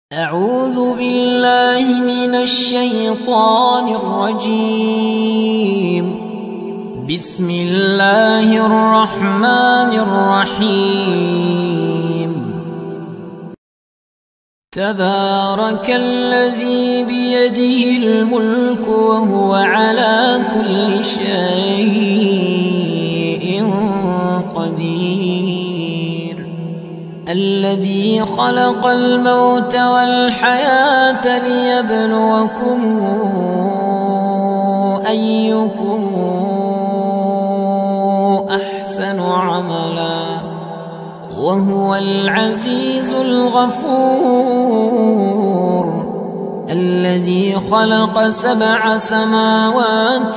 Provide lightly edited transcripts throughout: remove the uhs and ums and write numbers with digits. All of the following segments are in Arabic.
أعوذ بالله من الشيطان الرجيم. بسم الله الرحمن الرحيم. تبارك الذي بيده الملك وهو على كل شيء قدير. الذي خلق الموت والحياة ليبلوكم أيكم أحسن عملا وهو العزيز الغفور. الذي خلق 7 سماوات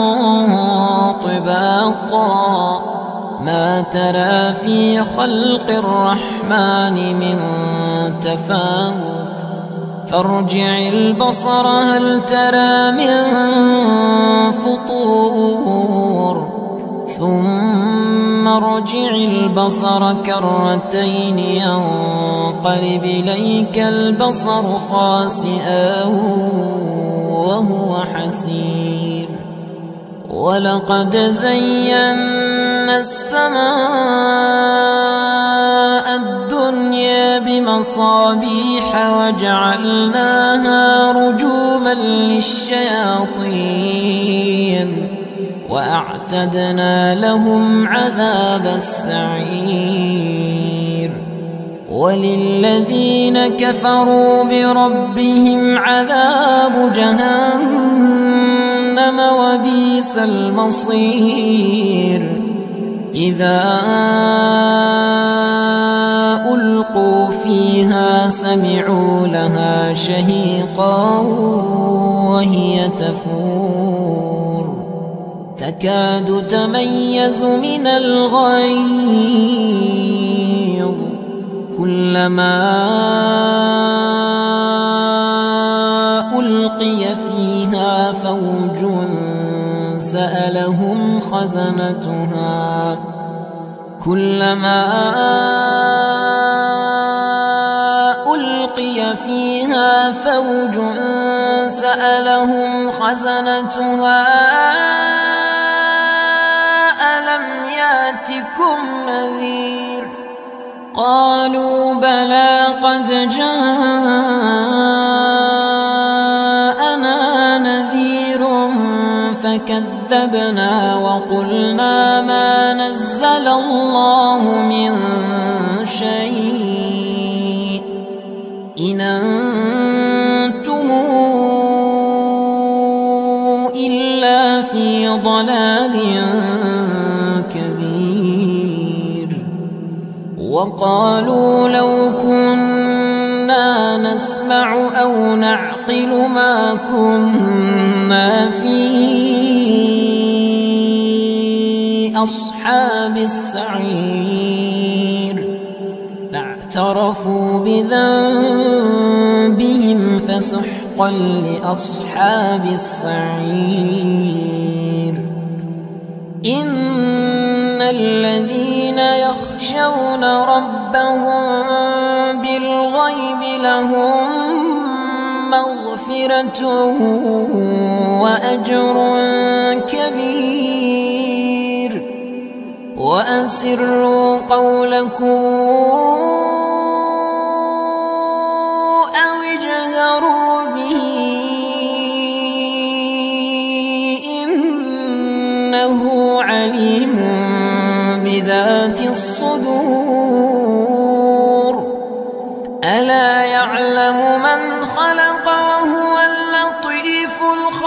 طباقا ما ترى في خلق الرحمن من تفاوت فارجع البصر هل ترى من فطور ثم ارجع البصر كرتين ينقلب إليك البصر خاسئا وهو حسير. ولقد زينا السماء الدنيا بمصابيح وجعلناها رجوما للشياطين وأعتدنا لهم عذاب السعير. وللذين كفروا بربهم عذاب جهنم وبئس المصير. إذا ألقوا فيها سمعوا لها شهيقا وهي تفور تكاد تميز من الغيظ كلما ألقي فيها فوج سألهم خزنتها كلما ألقي فيها فوج سألهم خزنتها ألم ياتكم نذير قالوا بلى قد جاءنا نذير فكذبنا وقلنا ما نزل الله من شيء إن أنتم إلا في ضلال كبير. وقالوا لو كنا نسمع أو نعقل ما كنا في أصحاب السعير فاعترفوا بذنبهم فسحقا لأصحاب السعير. إن الذين يخشون ربهم بالغيب لهم مغفرة وأجر كبير. وأسروا قولكم أو اجهروا به إنه عليم بذات الصدور. ألا يعلم من خلق وهو اللطيف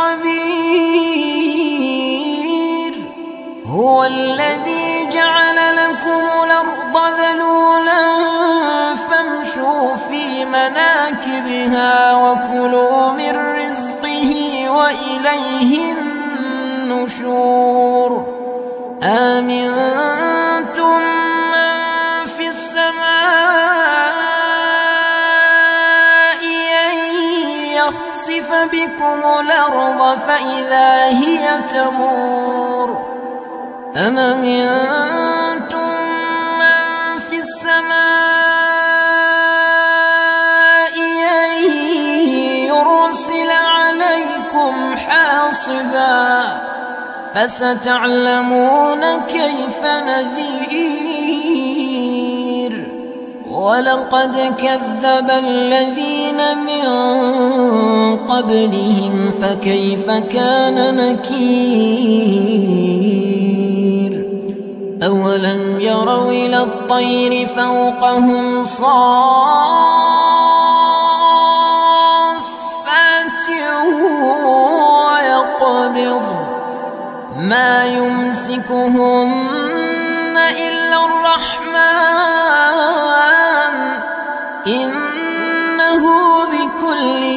الخبير. هو الذي جعل لكم الأرض ذلولا فامشوا في مناكبها وكلوا من رزقه وإليه النشور. آمنتم من في السماء أن يخسف بكم الأرض فإذا هي تمور أم أمنتم من في السماء فستعلمون كيف نذير. ولقد كذب الذين من قبلهم فكيف كان نكير. أولم يروا إلى الطير فوقهم صافات ويقبض ما يمسكهن إلا الرحمن إنه بكل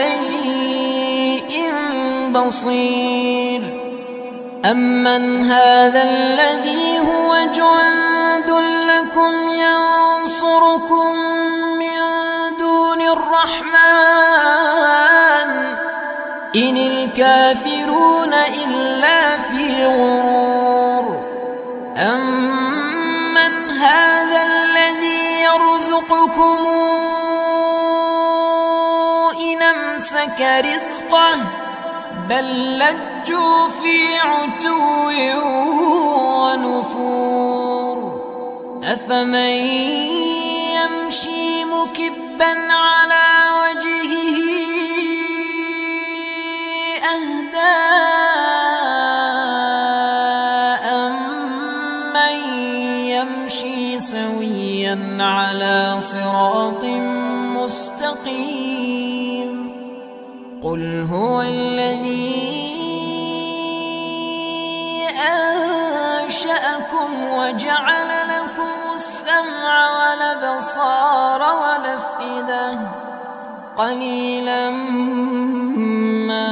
شيء بصير. أمن هذا الذي هو جند لكم ينصركم من دون الرحمن إن الكافرون إلا في غرور. أمن هذا الذي يرزقكم إن أمسك رزقه بل لجوا في عتو ونفور. أفمن يمشي مكبا على وجهه أهدى أمن يمشي سويا على صراط مستقيم. قل هو الذي أنشأكم وجعل لكم السمع والأبصار والأفئدة قليلا ما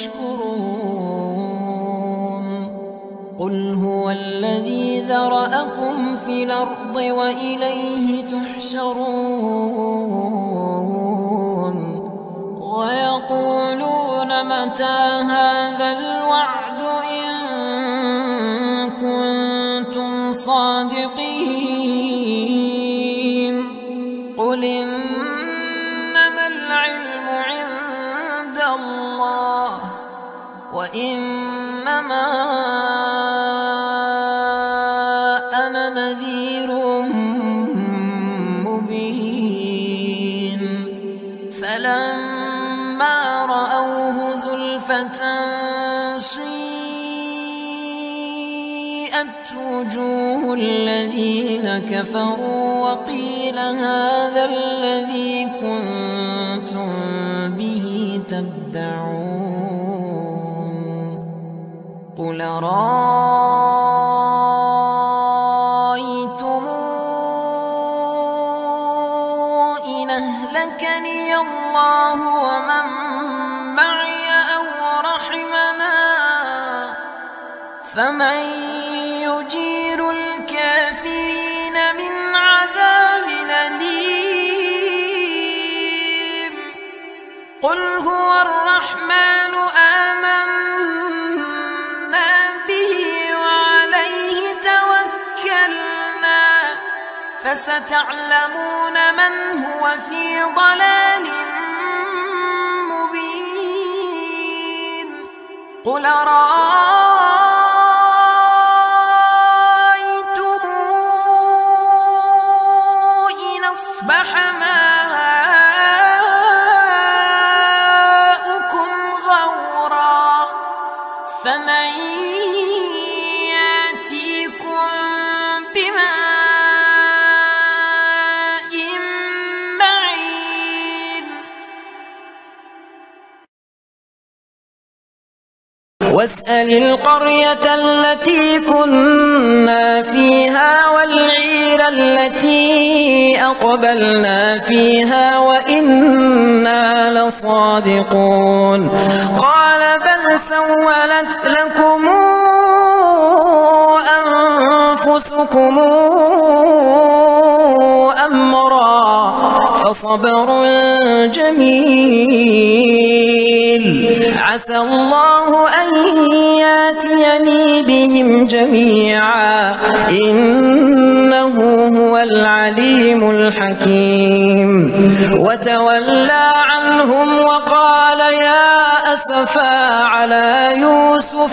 تشكرون. قل هو الذي ذرأكم في الأرض وإليه تحشرون. ويقولون متى هذا الوعد إن كنتم صادقين. قل إنما العلم عند الله وإنما أنا نذير مبين. فلما رأوه زلفة سيئت وجوه الذين كفروا وقيل هذا الذي كنتم به تدعون. قل رأيتم إن أهلكني الله ومن معي أو رحمنا فمن يجير الكافرين من عذاب أليم. قل هو الرحمن آمنا به وعليه توكلنا فستعلمون من هو في ضلال مبين. قل رأيتم إن أصبح ماؤكم غورا فمن يأتيكم بماء معين. واسأل القرية التي كنا فيها والعير التي أقبلنا فيها وإنا لصادقون. قال بل سولت لكم أنفسكم أمرا فصبر جميل عسى الله أن ياتيني بهم جميعا إنه هو العليم الحكيم. وتولى عنهم وقال يا أسفا على يوسف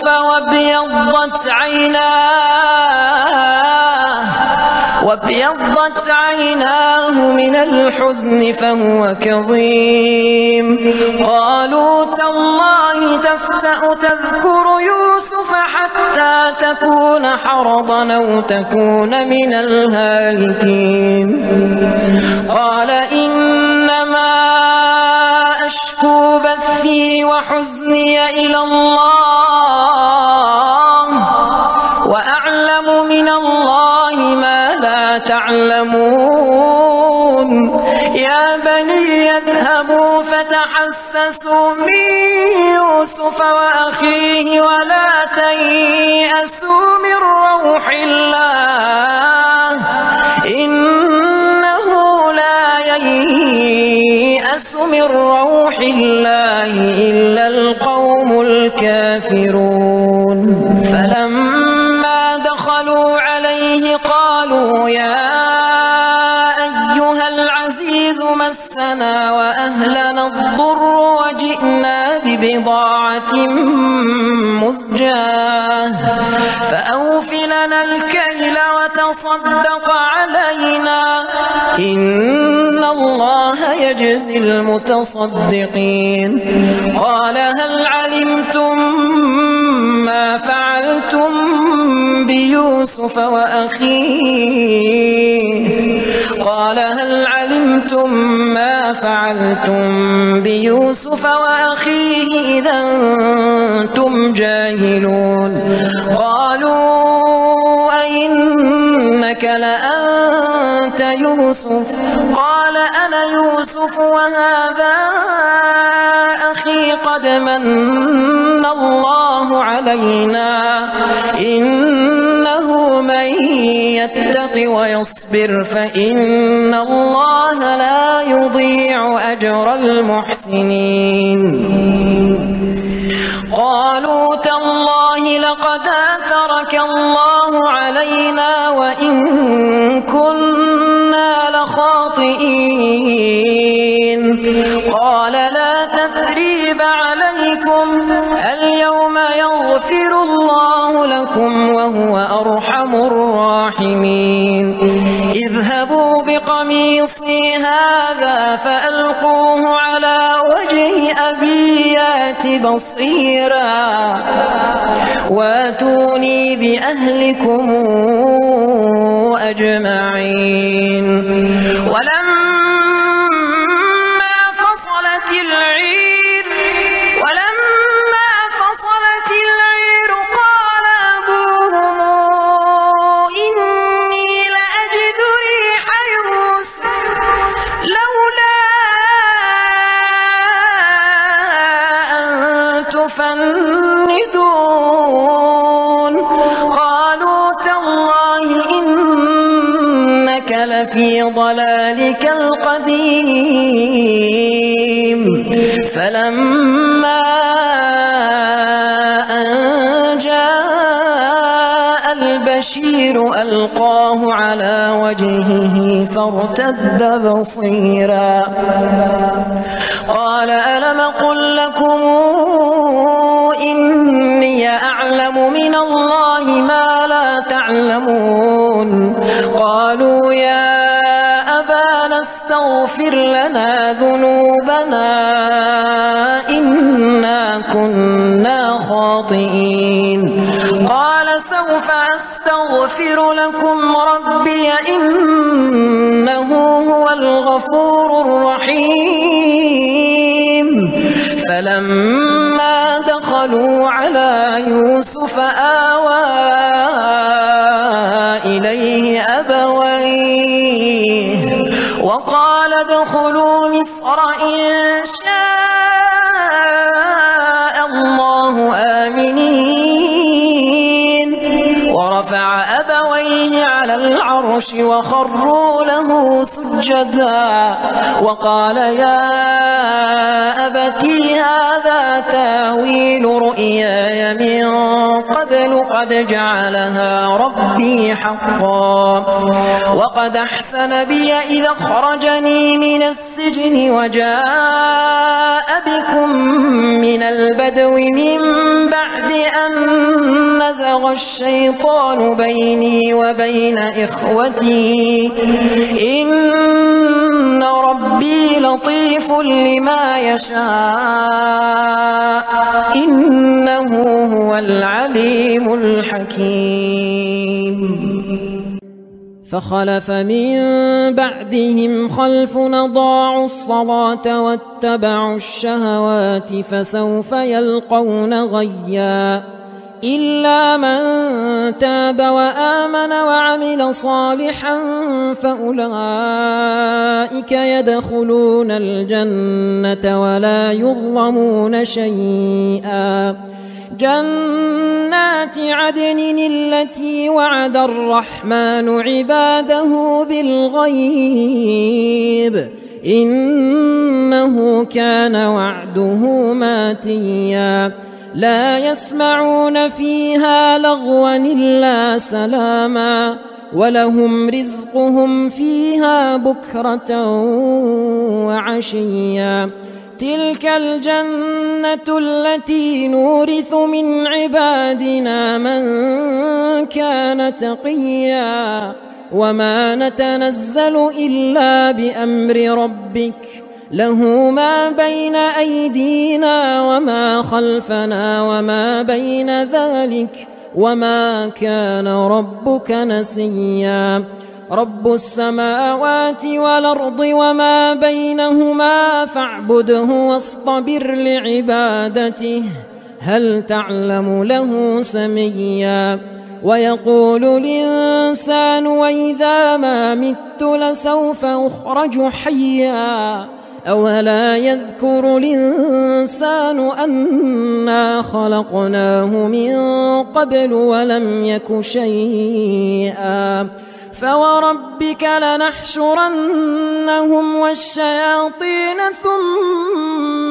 وابيضت عيناه من الحزن فهو كظيم. قالوا تالله تفتأ تذكر يوسف حتى تكون حرضا أو تكون من الهالكين. قال إنما أشكو بثي وحزني إلى الله وأعلم من الله ما لا تعلمون. يا بني اذهبوا فتحسسوا من يوسف وأخيه ولا تيأسوا من روح الله إنه لا ييأس من روح الله إلا القوم الكافرون. فلما دخلوا عليه قالوا يا أيها العزيز مسنا وأهلنا الضر وجئنا ببضاعة مزجاة فأوف لنا الكيل وتصدق علينا إن الله يجزي المتصدقين. قال هل علمتم ما فعلتم بيوسف وأخيه؟ قال هل علمتم ما فعلتم بيوسف وأخيه إذا أنتم جاهلون؟ قالوا أئنك لأنت يوسف؟ قال أنا يوسف وهذا أخي قد من الله علينا إنه من يتق ويصبر فإن الله لا يضيع أجر المحسنين. قالوا تالله لقد آثرك الله علينا وإن كنا لخاطئين. قال لا تثريب عليكم اليوم يغفر الله لكم وهو أرحم الراحمين. اذهبوا بقميصي هذا فألقوه على وجه أبي يأت بصيرا واتوني بأهلكم أجمعين. ولما فصلت العير قال أبوهم إني لأجد ريح يوسف لولا أن تفندون. قالوا تالله إنك لفي ضلالك القديم. فلما أن جاء البشير ألقاه على وجهه فارتد بصيرا قال ألم قل لكم إني أعلم من الله ما لا تعلمون؟ قالوا يا أبانا استغفر لنا ذنوبنا إنا كنا خاطئين. قال سوف أستغفر لكم ربي إنه هو الغفور الرحيم. فلما دخلوا على يوسف آوى إليه أبويه وقال ادخلوا مصر إن شاء الله آمنين. ورفع أبويه على العرش وخروا له سجدا وقال يا أبتي هذا تاويل رؤياي من قبل قد جعلها ربي حقا وقد أحسن بي إذا أخرجني من السجن وجاء بكم من البدو من بعد أن نزغ الشيطان بيني وبين إخوتي إن ربي لطيف لما يشاء إنه هو العليم الحكيم. فخلف من بعدهم خلف أضاعوا الصلاة واتبعوا الشهوات فسوف يلقون غيا إلا من تاب وآمن وعمل صالحا فأولئك يدخلون الجنة ولا يظلمون شيئا جنات عدن التي وعد الرحمن عباده بالغيب إنه كان وعده ماتيا لا يسمعون فيها لغوا إلا سلاما ولهم رزقهم فيها بكرة وعشيا تلك الجنة التي نورث من عبادنا من كان تقيا وما نتنزل إلا بأمر ربك له ما بين أيدينا وما خلفنا وما بين ذلك وما كان ربك نسيا رب السماوات والأرض وما بينهما فاعبده واصطبر لعبادته هل تعلم له سميا ويقول الإنسان وإذا ما مت لسوف أخرج حيا أولا يذكر الإنسان أنا خلقناه من قبل ولم يك شيئا فوربك لنحشرنهم والشياطين ثم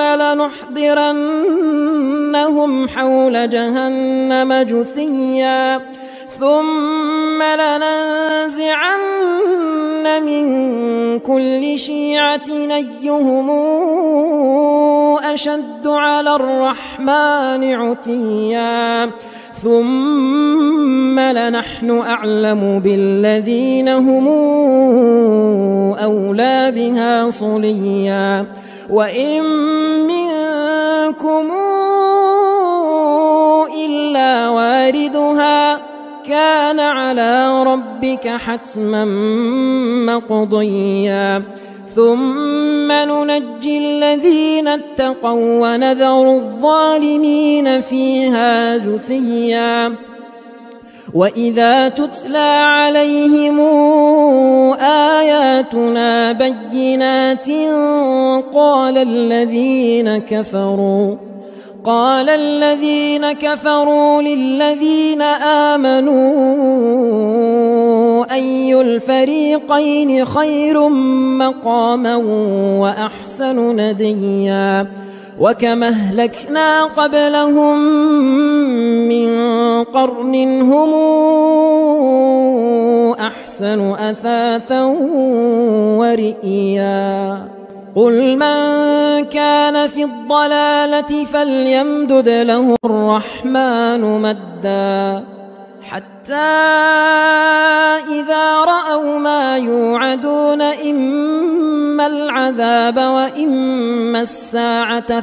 لنحضرنهم حول جهنم جثيا ثم لننزعن من كل شيعة أيهم أشد على الرحمن عتيا ثم لنحن أعلم بالذين هم أولى بها صليا وإن منكم إلا واردها كان على ربك حتما مقضيا ثم ننجي الذين اتقوا ونذر الظالمين فيها جثيا وإذا تتلى عليهم آياتنا بينات قال الذين كفروا للذين آمنوا أي الفريقين خير مقاما وأحسن نديا وكما أهلكنا قبلهم من قرن هم أحسن أثاثا ورئيا قل من كان في الضلالة فليمدد له الرحمن مدا حتى إذا رأوا ما يوعدون إما العذاب وإما الساعة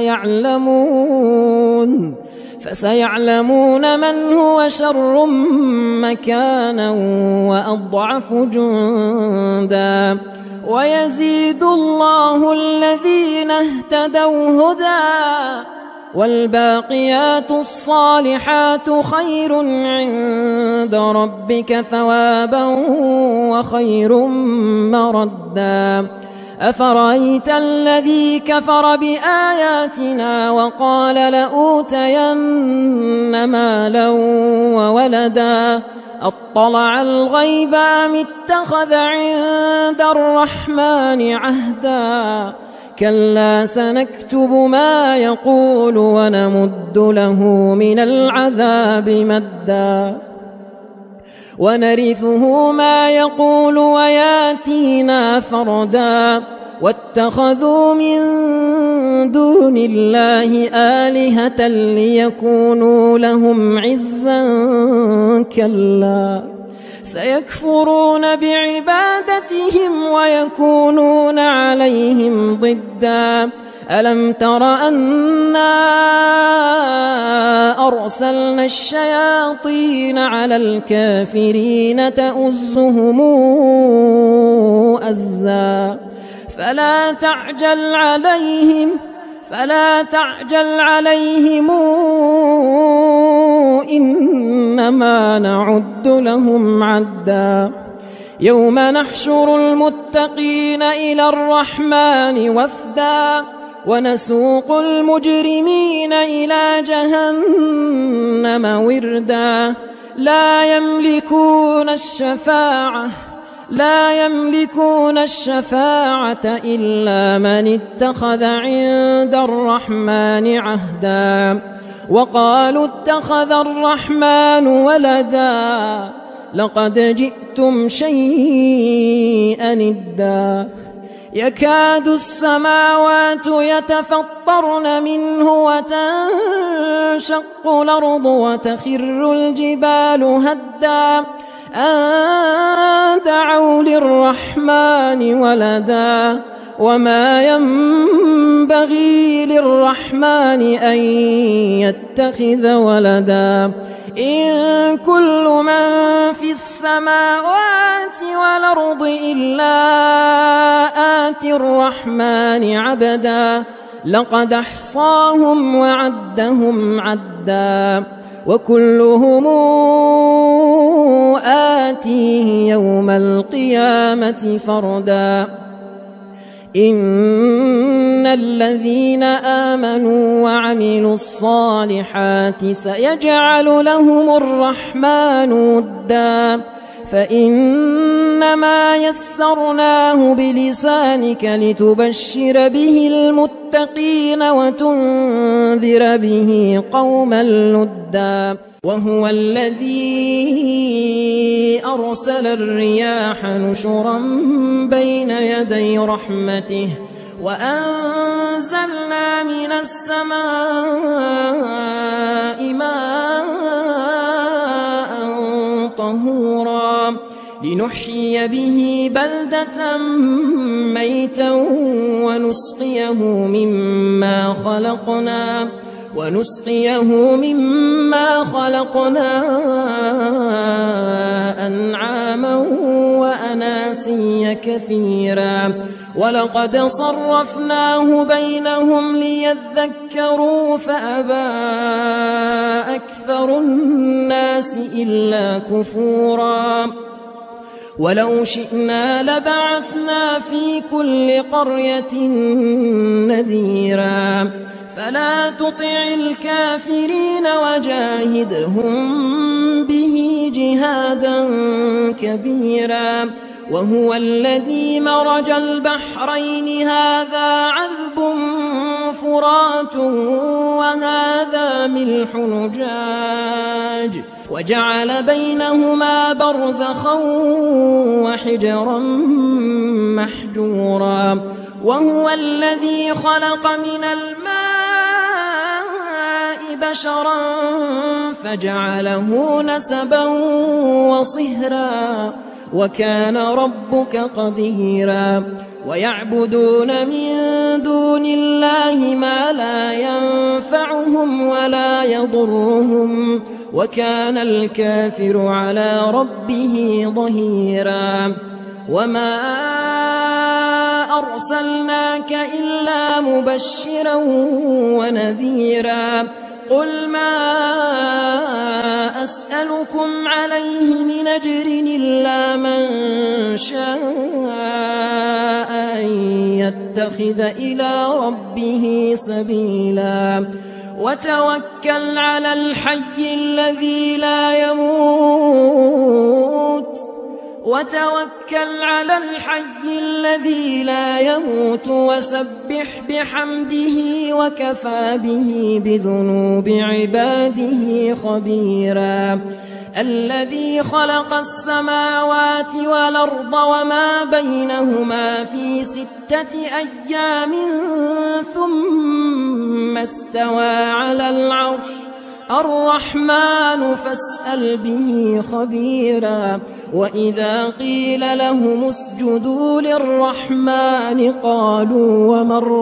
فسيعلمون من هو شر مكانا وأضعف جندا ويزيد الله الذين اهتدوا هدى والباقيات الصالحات خير عند ربك ثوابا وخير مردا أفرأيت الذي كفر بآياتنا وقال لأوتين مالا وولدا أطلع الغيب أم اتخذ عند الرحمن عهدا كلا سنكتب ما يقول ونمد له من العذاب مدا ونرثه ما يقول وياتينا فردا واتخذوا من دون الله آلهة ليكونوا لهم عزا كلا سيكفرون بعبادتهم ويكونون عليهم ضدا ألم تر أنا أرسلنا الشياطين على الكافرين تؤزهم أزا فلا تعجل عليهم إنما نعد لهم عدا يوم نحشر المتقين إلى الرحمن وفدا ونسوق المجرمين إلى جهنم وردا لا يملكون الشفاعة إلا من اتخذ عند الرحمن عهدا وقالوا اتخذ الرحمن ولدا لقد جئتم شيئا إدا يكاد السماوات يتفطرن منه وتنشق الأرض وتخر الجبال هدا أن دعوا للرحمن ولدا وما ينبغي للرحمن أن يتخذ ولدا إن كل من في السماوات والأرض إلا آتي الرحمن عبدا لقد أحصاهم وعدهم عدا وكلهم آتيه يوم القيامة فردا إن الذين آمنوا وعملوا الصالحات سيجعل لهم الرحمن ودا فإنما يسرناه بلسانك لتبشر به المتقين وتنذر به قوما لدا وهو الذي أرسل الرياح نشرا بين يدي رحمته وأنزلنا من السماء ماء طهورا لنحيي به بلدة ميتا ونسقيه مما خلقنا أنعاما وأناسيا كثيرا ولقد صرفناه بينهم ليذكروا فأبى أكثر الناس إلا كفورا ولو شئنا لبعثنا في كل قرية نذيرا فلا تطع الكافرين وجاهدهم به جهادا كبيرا وهو الذي مرج البحرين هذا عذب فرات وهذا ملح نجاج وجعل بينهما برزخا وحجرا محجورا وهو الذي خلق من الماء بشرا فجعله نسبا وصهرا وكان ربك قديرا ويعبدون من دون الله ما لا ينفعهم ولا يضرهم وكان الكافر على ربه ظهيرا وما أرسلناك إلا مبشرا ونذيرا قل ما أسألكم عليه من أجر إلا من شاء أن يتخذ إلى ربه سبيلا وتوكل على الحي الذي لا يموت وسبح بحمده وكفى به بذنوب عباده خبيرا الذي خلق السماوات والأرض وما بينهما في 6 أيام ثم استوى على العرش الرحمن فاسأل به خبيرا. وإذا قيل لهم اسجدوا للرحمن قالوا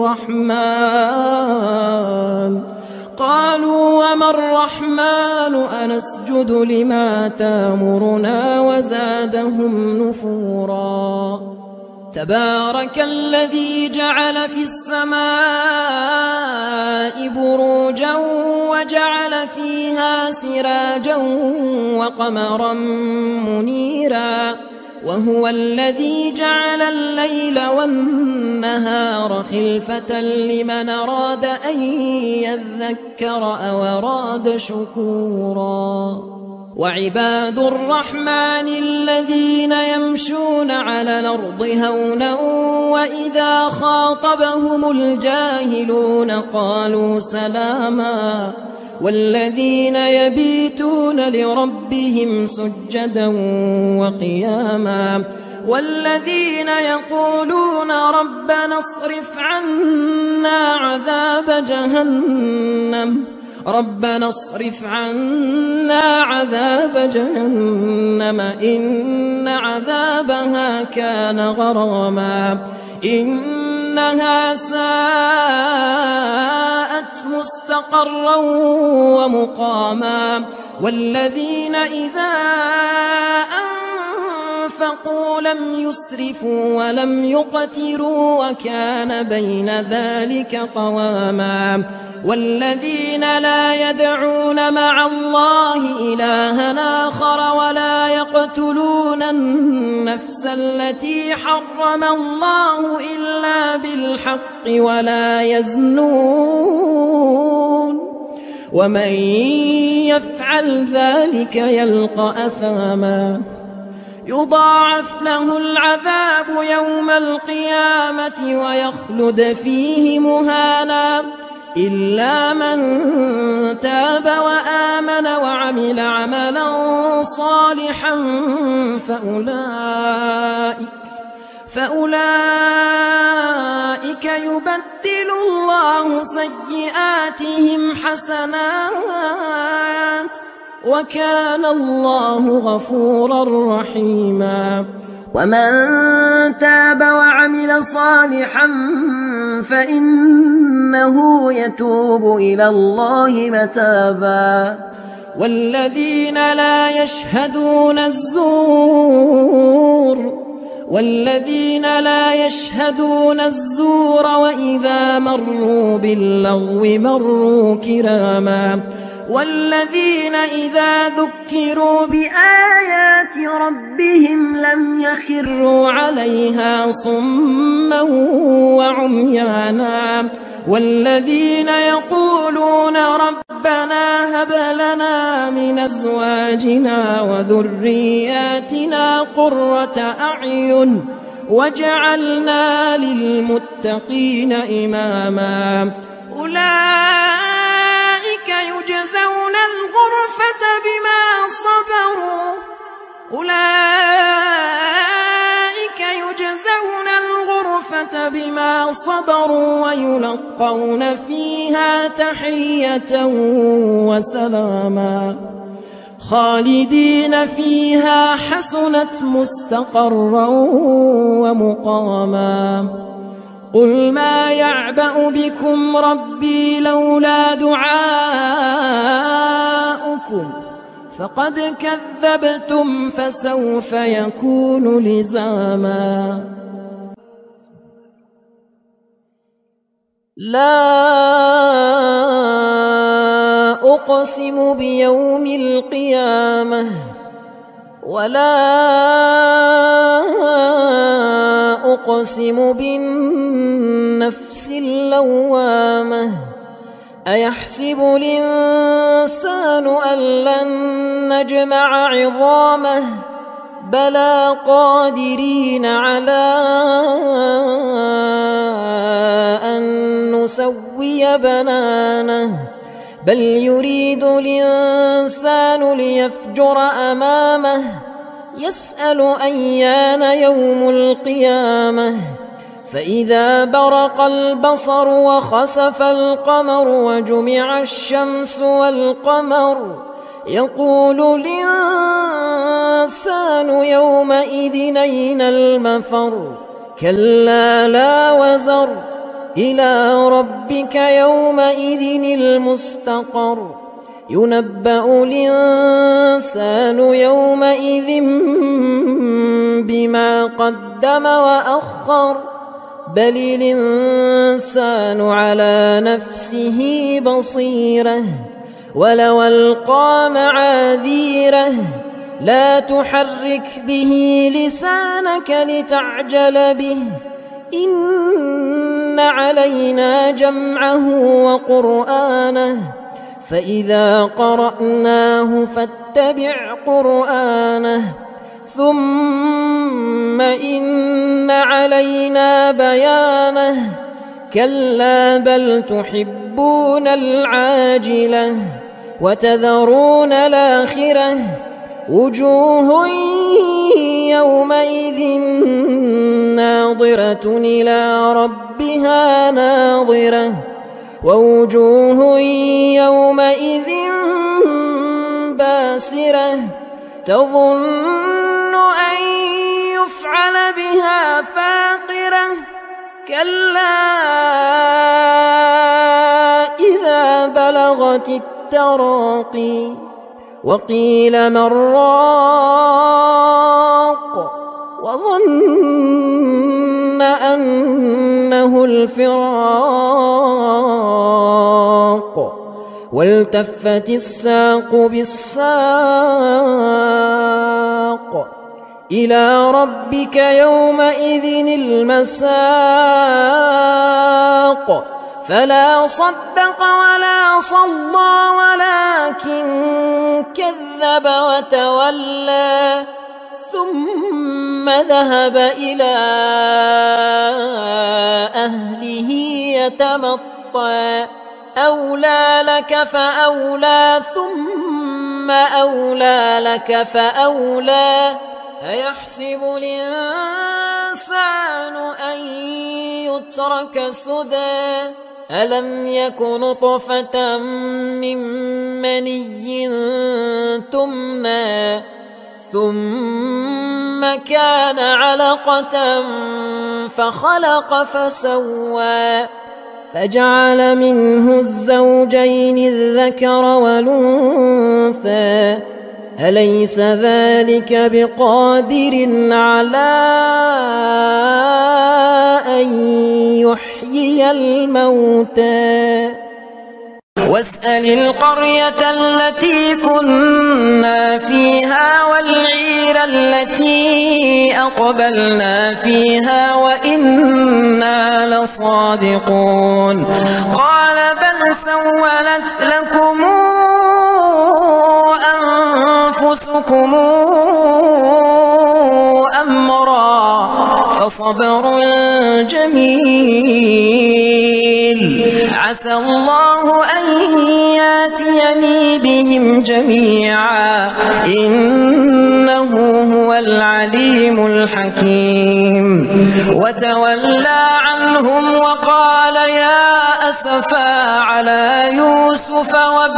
وما الرحمن أنسجد لما تامرنا وزادهم نفورا. تبارك الذي جعل في السماء بروجا وجعل فيها سراجا وقمرا منيرا وهو الذي جعل الليل والنهار خلفة لمن أراد أن يذكر أو أراد شكورا. وعباد الرحمن الذين يمشون على الأرض هونا وإذا خاطبهم الجاهلون قالوا سلاما والذين يبيتون لربهم سجدا وقياما والذين يقولون ربنا اصرف عنا عذاب جهنم إن عذابها كان غراما إنها ساءت مستقرا ومقاما والذين إذا أنفقوا لم يسرفوا ولم يقتروا وكان بين ذلك قواما والذين لا يدعون مع الله إلها آخر ولا يقتلون النفس التي حرم الله إلا بالحق ولا يزنون ومن يفعل ذلك يلقى أثاما يضاعف له العذاب يوم القيامة ويخلد فيه مهانا إلا من تاب وآمن وعمل عملا صالحا فأولئك يبدل الله سيئاتهم حسنات وكان الله غفورا رحيما. ومن تاب وعمل صالحا فإنه يتوب إلى الله متابا والذين لا يشهدون الزور وإذا مروا باللغو مروا كراما والذين إذا ذكروا بآيات ربهم لم يخروا عليها صما وعميانا والذين يقولون ربنا هب لنا من أزواجنا وذرياتنا قرة أعين واجعلنا للمتقين إماما أولئك يجزون الغرفة بما صبروا ويلقون فيها تحية وسلاما خالدين فيها حسنت مستقرا ومقاما. قل ما يعبأ بكم ربي لولا دعاؤكم فقد كذبتم فسوف يكون لزاما. لا أقسم بيوم القيامة ولا أقسم بالنفس اللوامة أيحسب الإنسان أن لن نجمع عظامه بلى قادرين على أن نسوي بنانه بل يريد الإنسان ليفجر أمامه يسأل أيان يوم القيامة فإذا برق البصر وخسف القمر وجمع الشمس والقمر يقول الإنسان يومئذ أين المفر كلا لا وزر إلى ربك يومئذ المستقر ينبأ الإنسان يومئذ بما قدم وأخر بل الإنسان على نفسه بصيرة ولو ألقى معاذيره لا تحرك به لسانك لتعجل به إن علينا جمعه وقرآنه فإذا قرأناه فاتبع قرآنه ثم إن علينا بيانه كلا بل تحبون العاجلة وتذرون الآخرة وجوه يومئذ ناظرة إلى ربها ناظرة ووجوه يومئذ باسرة تظن أن يفعل بها فاقرة كلا إذا بلغت التراقي وقيل من راق وظن أنه الفراق والتفت الساق بالساق إلى ربك يومئذ المساق فلا صدق ولا صلى ولكن كذب وتولى ثم ذهب إلى أهله يتمطى أولى لك فأولى ثم أولى لك فأولى أيحسب الإنسان أن يترك سدى ألم يك نطفة من مني تمنى ثم كان علقة فخلق فسوى فجعل منه الزوجين الذكر والأنثى أليس ذلك بقادر على أن يحيي الموتى واسأل القرية التي كنا فيها والعير التي أقبلنا فيها وإنا لصادقون قال بل سولت لكم أنفسكم أمرا فصبر جميل عسى الله أن ياتيني بهم جميعا إنه هو العليم الحكيم وتولى عنهم وقال يا أسفا على يوسف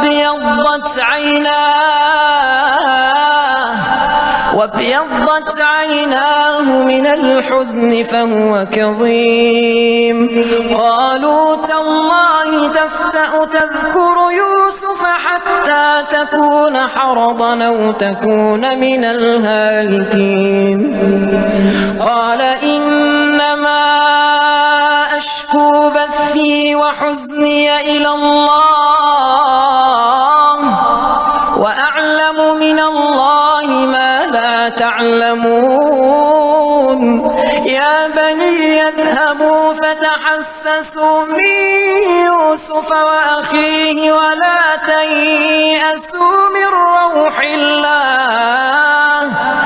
وابيضت عيناه من الحزن فهو كظيم قالوا تالله تفتأ تذكر يوسف حتى تكون حرضا أو تكون من الهالكين قال إنما أشكو بثي وحزني إلى الله وأعلم من الله ما لا تعلمون يا بني اذهبوا فتحسسوا من يوسف وأخيه ولا تيأسوا من روح الله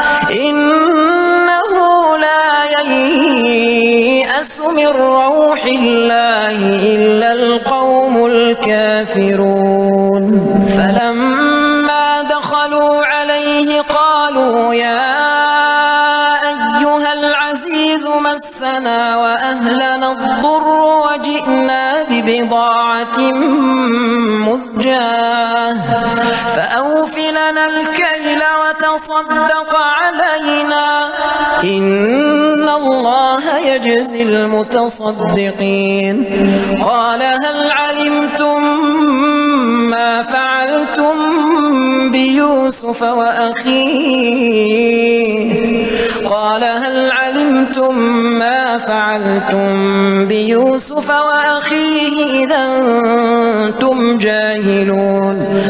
إنه لا ييأس من روح الله إلا القوم الكافرون بضاعة مزجاة فأوف لنا الكيل وتصدق علينا إن الله يجزي المتصدقين قال هل علمتم ما فعلتم بيوسف وأخيه قال هل علمتم ما فعلتم بيوسف وأخيه إذا أنتم جاهلون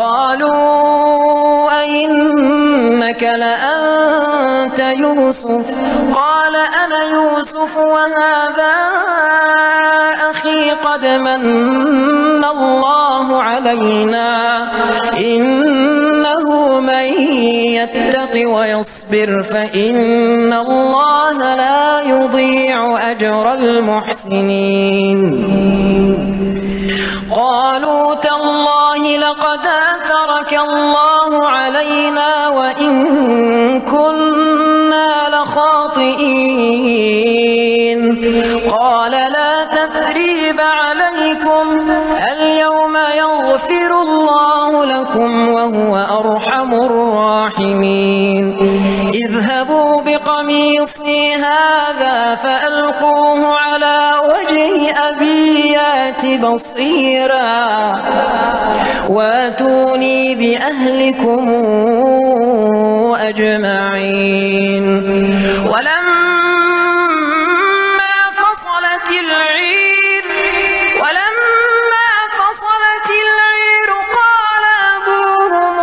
قالوا أئنك لأنت يوسف قال أنا يوسف وهذا أخي قد من الله علينا إنه من يتق ويصبر فإن الله لا يضيع أجر المحسنين قالوا تالله لقد آثرك الله علينا وإن كنا لخاطئين قال لا تثريب عليكم اليوم يغفر الله لكم وهو أرحم الراحمين اذهبوا بقميصي هذا فألقوه على وجه أبي يأت بصيرا واتوني بأهلكم أجمعين ولما فصلت العير قال أبوهم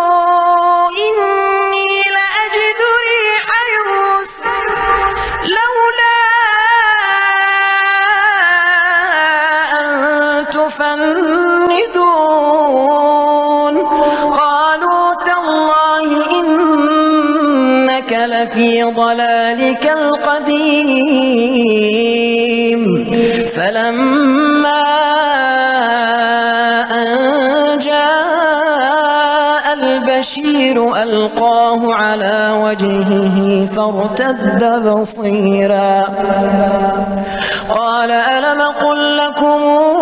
إني لأجد ريح يوسف لولا أن تفندون قالوا تالله إنك لفي ضلالك القديم فلما أن جاء البشير ألقاه على وجهه فارتد بصيرا قال ألم قل لكم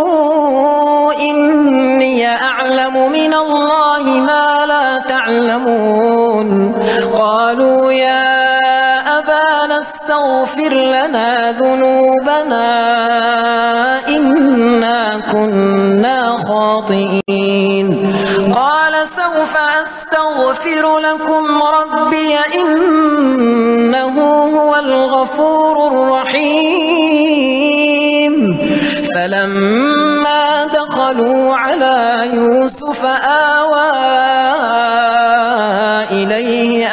إني أعلم من الله ما لا تعلمون قالوا يا أبانا استغفر لنا ذنوبنا إنا كنا خاطئين قال سوف أستغفر لكم ربي إنه هو الغفور الرحيم فلما دخلوا على يوسف آوى إليه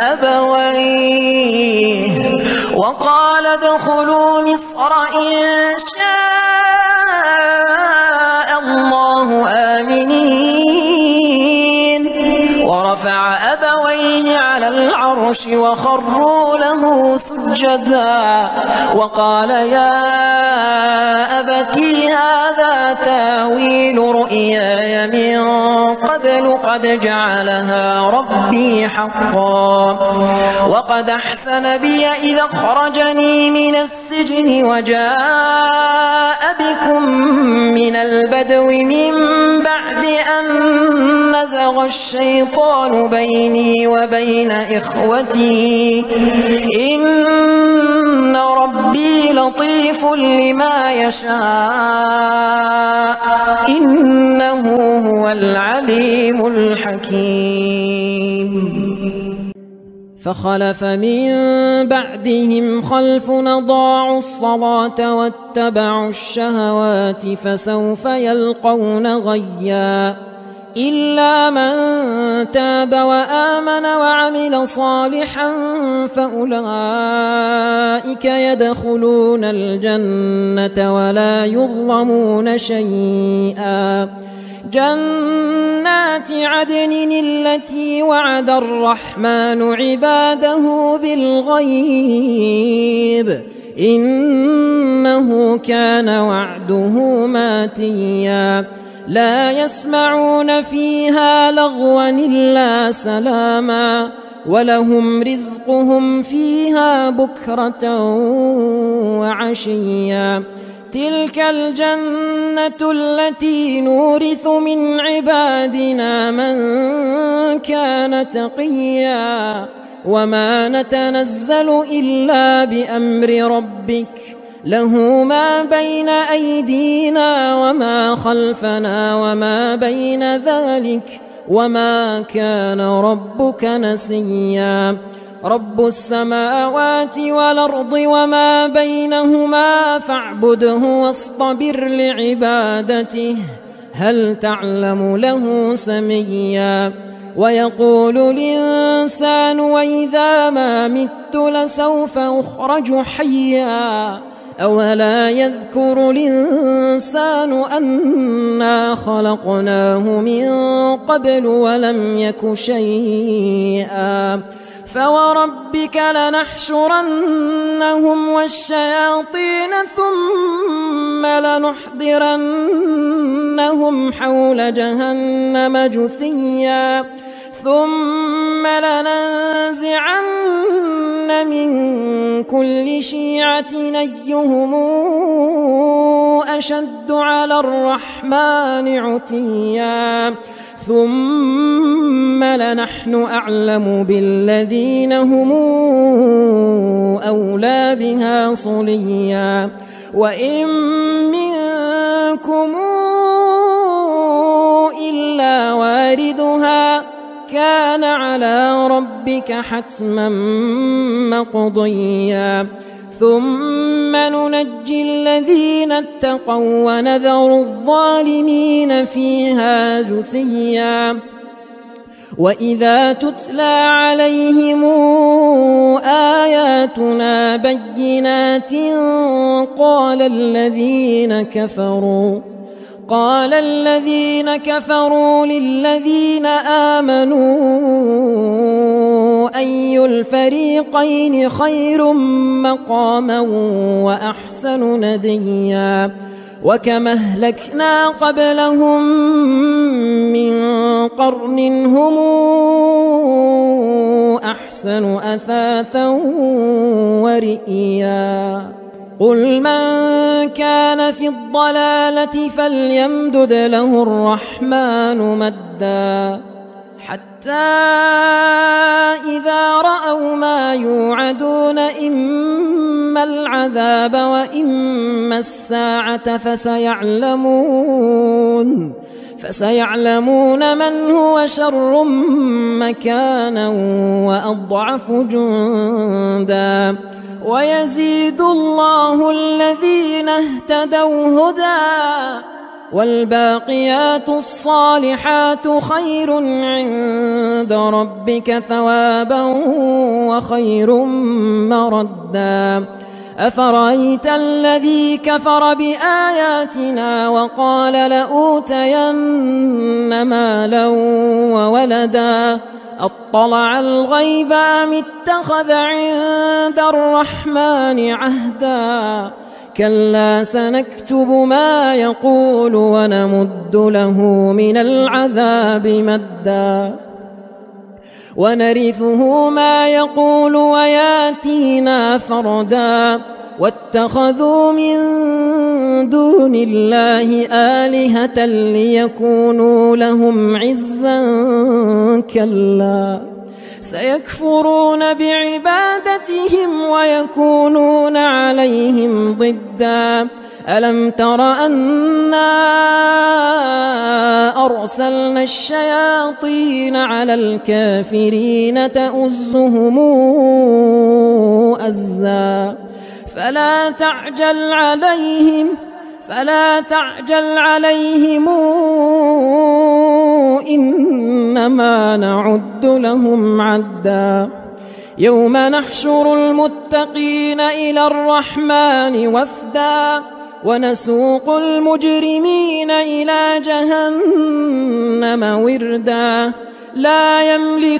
أبويه وقال ادخلوا مصر إن شاء الله آمنين ورفع أبويه على العرش وخروا له سجدا وقال يا أبتي هذا تاويل رؤياي من قبل قد جعلها ربي حقا وقد أحسن بي إذا أخرجني من السجن وجاء بكم من البدو من بعد أن نزغ الشيطان بيني وبين إخوتي إن ربي لطيف لما يشاء إنه هو العليم الحكيم فخلف من بعدهم خلف أضاعوا الصلاة واتبعوا الشهوات فسوف يلقون غيا إلا من تاب وآمن وعمل صالحا فأولئك يدخلون الجنة ولا يظلمون شيئا جنات عدن التي وعد الرحمن عباده بالغيب إنه كان وعده ماتيا لا يسمعون فيها لغوا إلا سلاما ولهم رزقهم فيها بكرة وعشيا تلك الجنة التي نورث من عبادنا من كان تقيا وما نتنزل إلا بأمر ربك له ما بين أيدينا وما خلفنا وما بين ذلك وما كان ربك نسيا رب السماوات والأرض وما بينهما فاعبده واصطبر لعبادته هل تعلم له سميا ويقول الإنسان وإذا ما مت لسوف أخرج حيا أولا يذكر الإنسان أنا خلقناه من قبل ولم يك شيئا فوربك لنحشرنهم والشياطين ثم لنحضرنهم حول جهنم جثيا ثم لننزعن من كل شيعة أيهم أشد على الرحمن عتيا ثم لنحن أعلم بالذين هم أولى بها صليا وإن منكم إلا واردها كان على ربك حتما مقضيا ثم ننجي الذين اتقوا ونذر الظالمين فيها جثيا وإذا تتلى عليهم آياتنا بينات قال الذين كفروا للذين آمنوا أي الفريقين خير مقاما وأحسن نديا وكم أهلكنا قبلهم من قرن هم أحسن أثاثا ورئيا قل من كان في الضلالة فليمدد له الرحمن مدا حتى إذا رأوا ما يوعدون إما العذاب وإما الساعة فسيعلمون من هو شر مكانا وأضعف جندا ويزيد الله الذين اهتدوا هدى والباقيات الصالحات خير عند ربك ثوابا وخير مردا أفرأيت الذي كفر بآياتنا وقال لأوتين مالا وولدا أطلع الغيب أم اتخذ عند الرحمن عهدا كلا سنكتب ما يقول ونمد له من العذاب مدا ونرثه ما يقول وياتينا فردا واتخذوا من دون الله آلهة ليكونوا لهم عزا كلا سيكفرون بعبادتهم ويكونون عليهم ضدا ألم تر أنا أرسلنا الشياطين على الكافرين تؤزهم أزا فلا تعجل عليهم إنما نعد لهم عدا يوم نحشر المتقين إلى الرحمن وفدا ونسوق المجرمين إلى جهنم وردا لا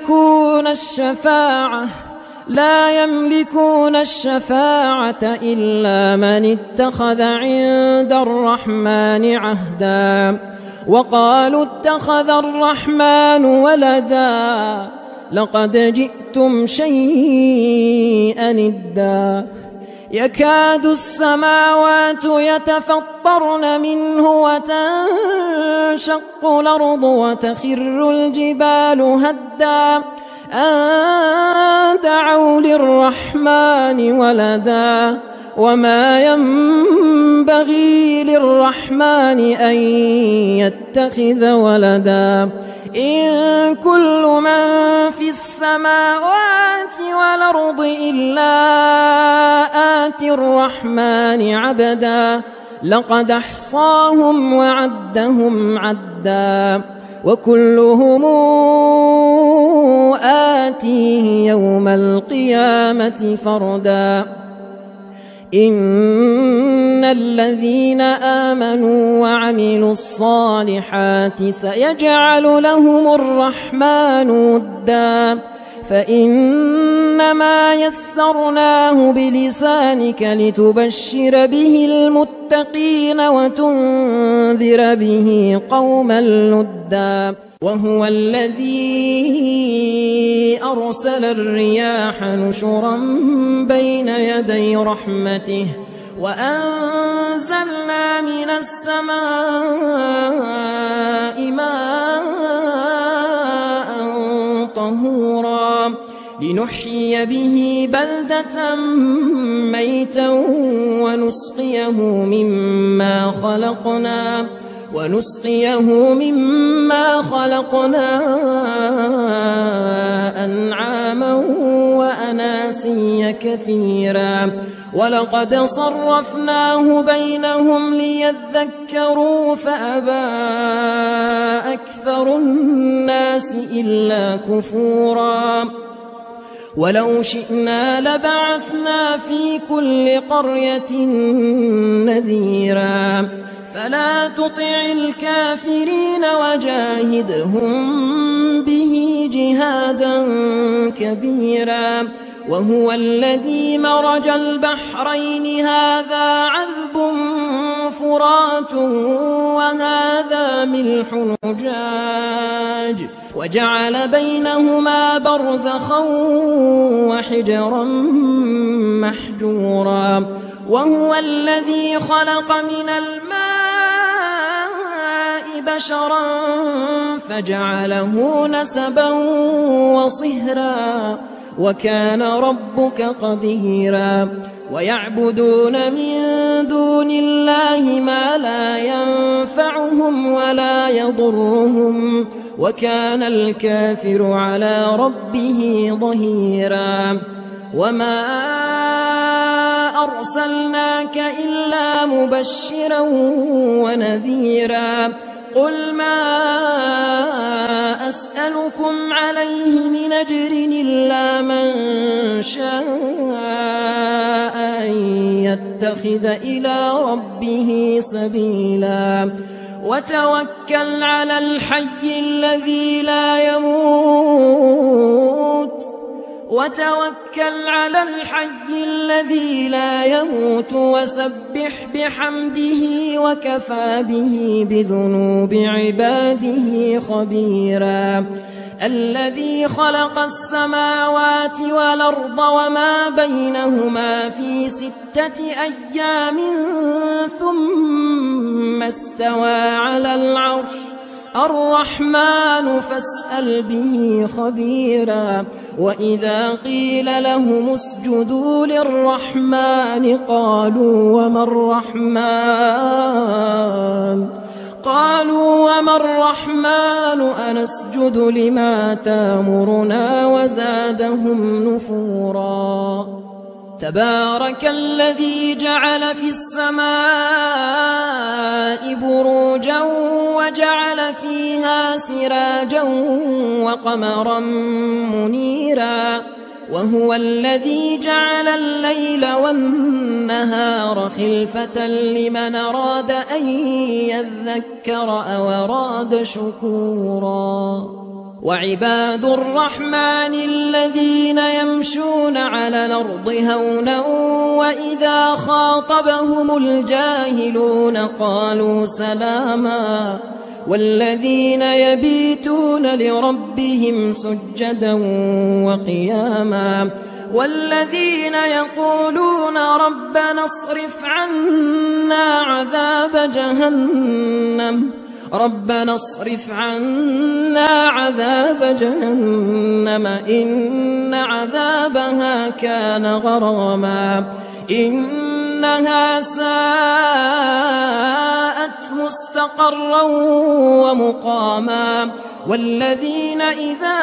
يملكون الشفاعة إلا من اتخذ عند الرحمن عهدا وقالوا اتخذ الرحمن ولدا لقد جئتم شيئا إدا يكاد السماوات يتفطرن منه وتنشق الأرض وتخر الجبال هدا أن دعوا للرحمن ولدا وما ينبغي للرحمن أن يتخذ ولدا إن كل من في السماوات والأرض إلا آتي الرحمن عبدا لقد أحصاهم وعدهم عدا وكلهم آتيه يوم القيامة فردا إن الذين آمنوا وعملوا الصالحات سيجعل لهم الرحمن ودا فإنما يسرناه بلسانك لتبشر به المتقين وتنذر به قوما لدا وهو الذي أرسل الرياح نشرا بين يدي رحمته وأنزلنا من السماء ماء طهورا لنحيي به بلدة ميتا ونسقيه مما خلقنا أنعاما وأناسيا كثيرا ولقد صرفناه بينهم ليذكروا فأبى أكثر الناس إلا كفورا ولو شئنا لبعثنا في كل قرية نذيرا فلا تطع الكافرين وجاهدهم به جهادا كبيرا وهو الذي مرج البحرين هذا عذب فرات وهذا ملح أجاج وجعل بينهما برزخا وحجرا محجورا وهو الذي خلق من الماء بشرا فجعله نسبا وصهرا وكان ربك قديرا ويعبدون من دون الله ما لا ينفعهم ولا يضرهم وكان الكافر على ربه ظهيرا وما أرسلناك إلا مبشرا ونذيرا قل ما أسألكم عليه من أجر إلا من شاء أن يتخذ إلى ربه سبيلا وتوكل على الحي الذي لا يموت وسبح بحمده وكفى به بذنوب عباده خبيرا الذي خلق السماوات والأرض وما بينهما في 6 أيام ثم استوى على العرش الرحمن فاسأل به خبيرا وإذا قيل لهم اسجدوا للرحمن قالوا وما الرحمن أنسجد لما تامرنا وزادهم نفورا تبارك الذي جعل في السماء بروجا وجعل فيها سراجا وقمرا منيرا وهو الذي جعل الليل والنهار خلفة لمن أراد أن يذكر أو أراد شكورا وعباد الرحمن الذين يمشون على الأرض هونا وإذا خاطبهم الجاهلون قالوا سلاما والذين يبيتون لربهم سجدا وقياما والذين يقولون ربنا اصرف عنا عذاب جهنم إن عذابها كان غراما إنها ساءت مستقرا ومقاما والذين إذا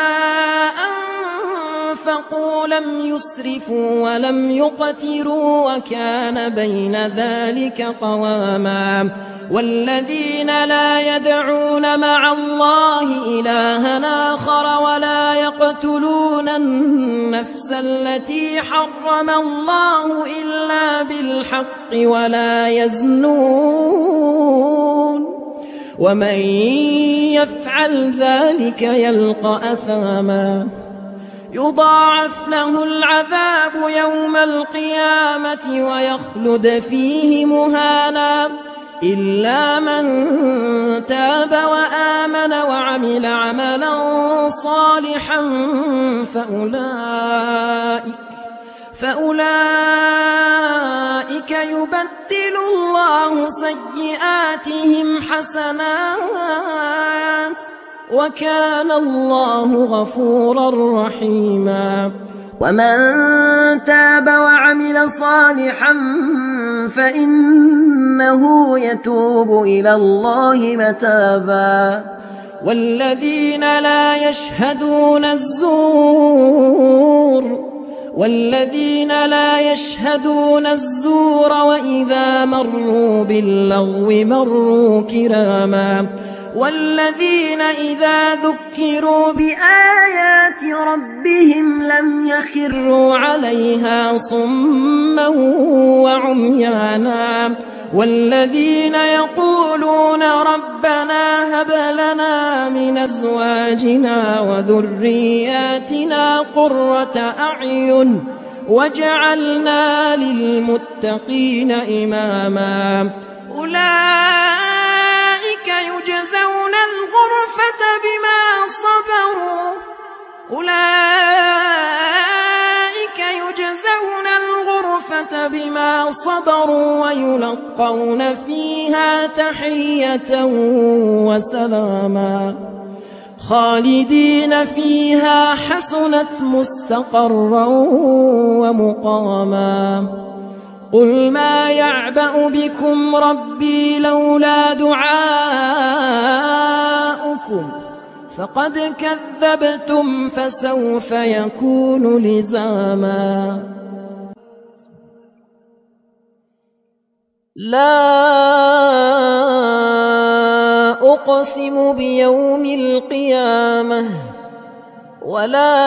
أنفقوا لم يسرفوا ولم يقتروا وكان بين ذلك قواما والذين لا يدعون مع الله إلها آخر ولا يقتلون النفس التي حرم الله إلا بالحق ولا يزنون ومن يفعل ذلك يلقى أثاما يضاعف له العذاب يوم القيامة ويخلد فيه مهانا إلا من تاب وآمن وعمل عملا صالحا فأولئك يبدل الله سيئاتهم حسنات وكان الله غفورا رحيما ومن تاب وعمل صالحا فإنه يتوب إلى الله متابا والذين لا يشهدون الزور وإذا مروا باللغو مروا كراما والذين إذا ذكروا بآيات ربهم لم يخروا عليها صما وعميانا والذين يقولون ربنا هب لنا من أزواجنا وذرياتنا قرة أعين واجعلنا للمتقين إماما أولئك يجزون الغرفة بما صبروا ويلقون فيها تحية وسلاما خالدين فيها حسنت مستقرا ومقاما قل ما يعبأ بكم ربي لولا دعاؤكم فقد كذبتم فسوف يكون لزاما لا أقسم بيوم القيامة ولا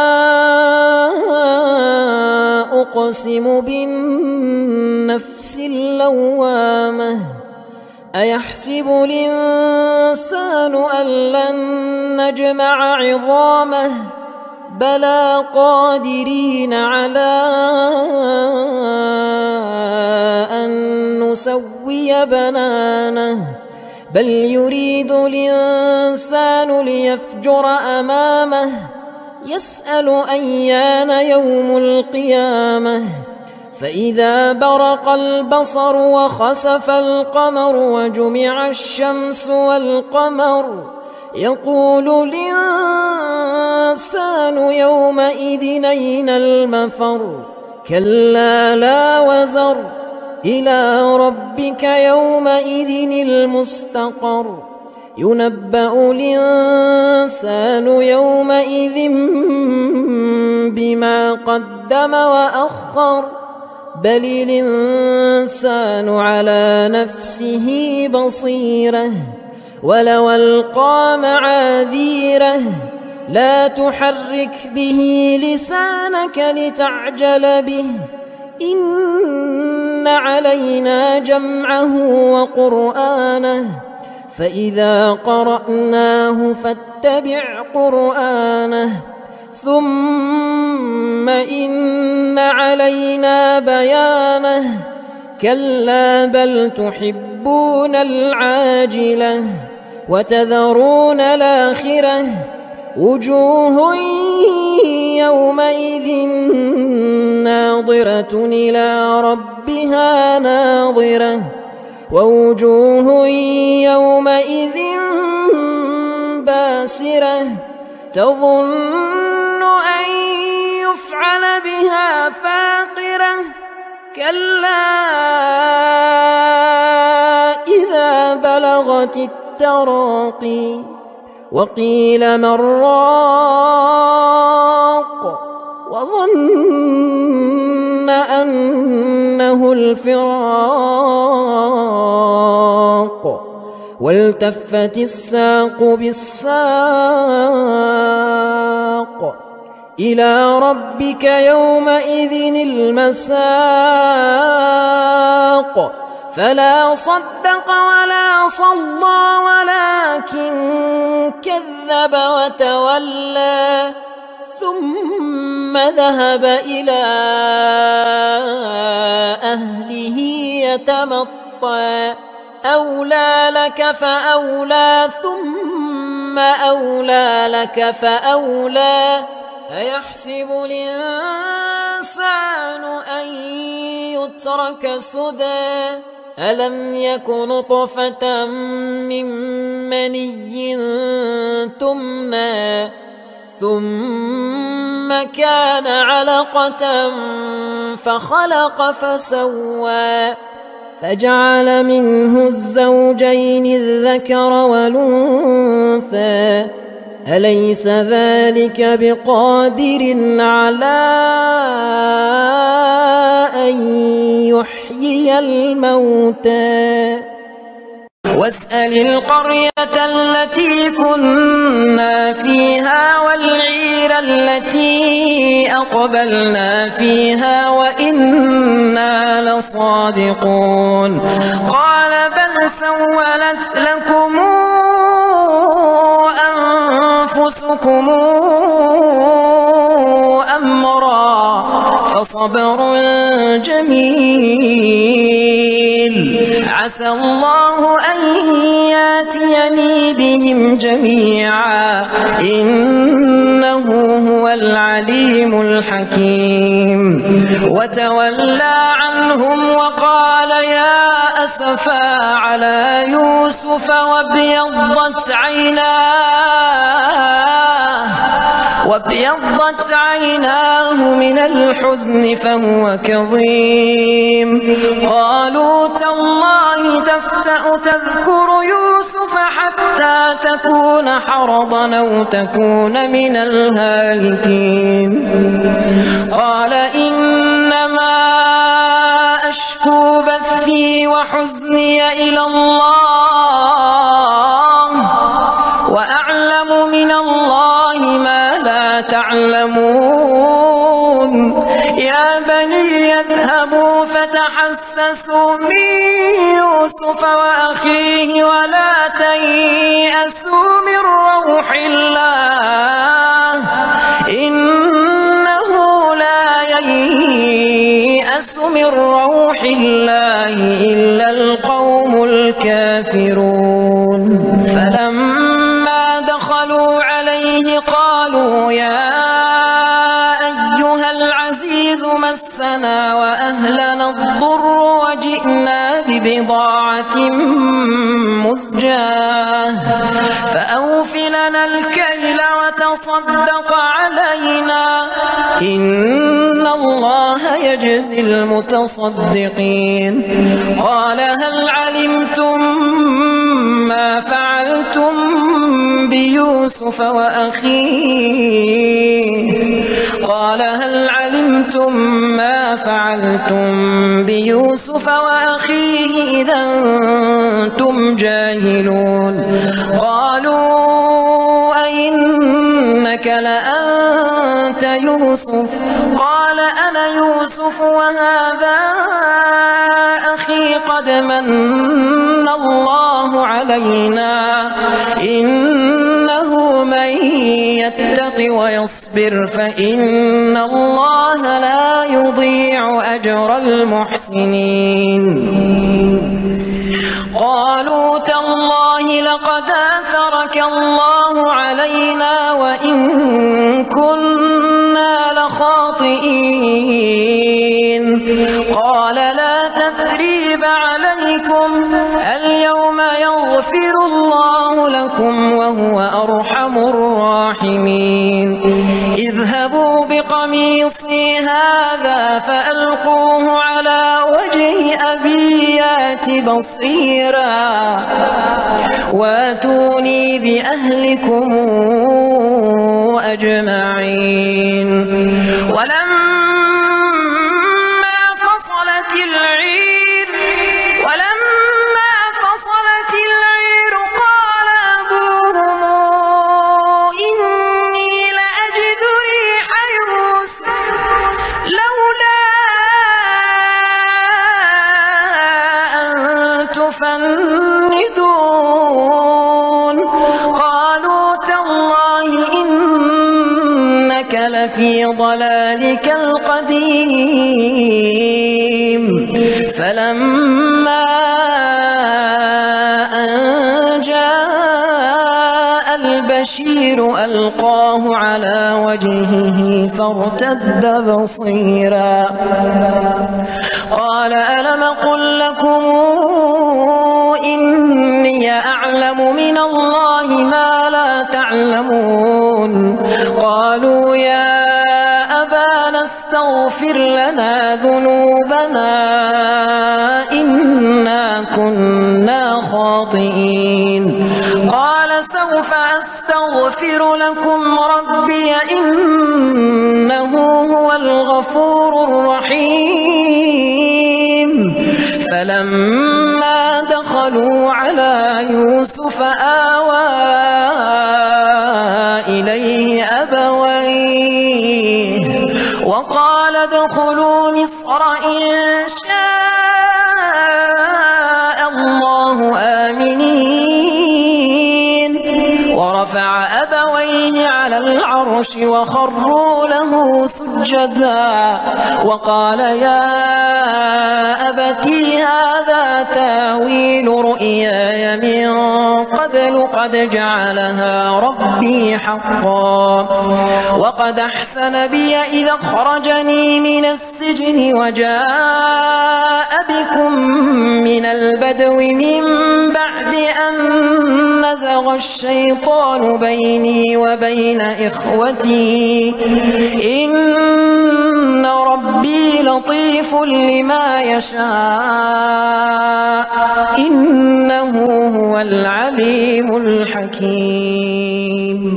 أقسم بالنفس اللوامة أيحسب الإنسان أن لن نجمع عظامه بلى قادرين على أن نسوي بنانه بل يريد الإنسان ليفجر أمامه يسأل أيان يوم القيامة فإذا برق البصر وخسف القمر وجمع الشمس والقمر يقول الإنسان يومئذ أين المفر كلا لا وزر إلى ربك يومئذ المستقر ينبأ الإنسان يومئذ بما قدم وأخر بل الإنسان على نفسه بصيرة ولو ألقى معاذيره لا تحرك به لسانك لتعجل به إن علينا جمعه وقرآنه فإذا قرأناه فاتبع قرآنه ثم إن علينا بيانه كلا بل تحبون العاجلة وتذرون الآخرة وجوه يومئذ ناظرة إلى ربها ناظرة ووجوه يومئذ باسرة تظن أن يفعل بها فاقرة كلا إذا بلغت التراقي وقيل من راق وظن أنه الفراق والتفت الساق بالساق إلى ربك يومئذ المساق فلا صدق ولا صلى ولكن كذب وتولى ثم ذهب إلى أهله يتمطى أولى لك فأولى ثم أولى لك فأولى أيحسب الإنسان أن يترك سدى ألم يك نطفة من مني تمنى ثم كان علقة فخلق فسوى فجعل منه الزوجين الذكر والأنثى أليس ذلك بقادر على أن يحيي الموتى واسأل القرية التي كنا فيها والعير التي أقبلنا فيها وإنا لصادقون قال بل سولت لكم أنفسكم أمرا فصبر جميل عسى الله أن ياتيني بهم جميعا إنه هو العليم الحكيم وتولى عنهم وقال يا أسفا على يوسف وابيضت عيناه من الحزن فهو كظيم قالوا تالله تفتأ تذكر يوسف حتى تكون حرضا أو تكون من الهالكين قال إنما أشكو بثي وحزني إلى الله وأعلم من الله ما لا تعلمون يا بني اذهبوا فتحسسوا من يوسف وأخيه ولا تيأسوا من روح الله إنه لا ييأس من روح الله إلا القوم الكافرون فلما دخلوا عليه قالوا يا أيها العزيز مسنا وأهلنا الضر وجئنا ببضاعة مزجاة فأوف لنا الكيل وتصدق علينا إن الله يجزي المتصدقين قال هل علمتم ما فعلتم بيوسف وأخيه قال هل علمتم ما فعلتم بيوسف وأخيه إذا أنتم جاهلون قالوا أئنك لأنت يوسف قال أنا يوسف وهذا أخي قد من الله علينا إنه من يتق ويصبر فإن الله لا يضيع أجر المحسنين قالوا تالله لقد آثرك الله علينا وإن كنا فاليوم يغفر الله لكم وهو أرحم الراحمين اذهبوا بقميصي هذا فألقوه على وجه أبي يأت بصيرا واتوني بأهلكم أجمعين ولما فصلت العير قال أبوهم إني لأجد ريح يوسف لولا أن تفندون قالوا تالله إنك لفي ضلالك القديم فلما أن جاء البشير ألقاه على وجهه فارتد بصيرا قال ألم قل لكم إني أعلم من الله ما لا تعلمون قالوا يا أبانا استغفر لنا ذنوبنا إنا كنا خاطئين قال سوف أستغفر لكم ربي إنه هو الغفور الرحيم فلما دخلوا على يوسف آوى إليه أبويه وقال ادخلوا مصر إن شاء الله آمنين ورفع أبويه على العرش وخروا له سجدا وقال يا أبتي هذا تاويل رؤياي من قبل قد جعلها ربي حقا وقد أحسن بي إذا أخرجني من السجن وجاء بكم من البدو من بعد أن نزغ الشيطان بيني وبين إخوتي إن ربي لطيف لما يشاء إنه هو العليم الحكيم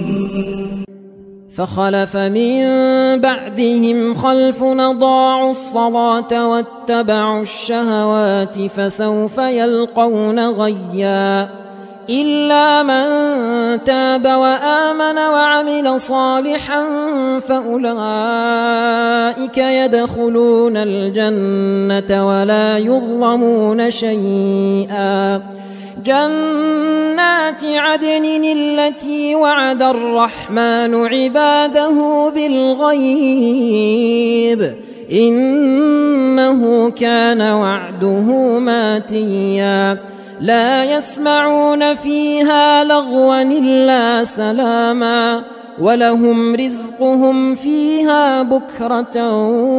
فخلف من بعدهم خلف أضاعوا الصلاة واتبعوا الشهوات فسوف يلقون غيا إلا من تاب وآمن وعمل صالحا فأولئك يدخلون الجنة ولا يظلمون شيئا جنات عدن التي وعد الرحمن عباده بالغيب إنه كان وعده ماتيا لا يسمعون فيها لغوا إلا سلاما ولهم رزقهم فيها بكرة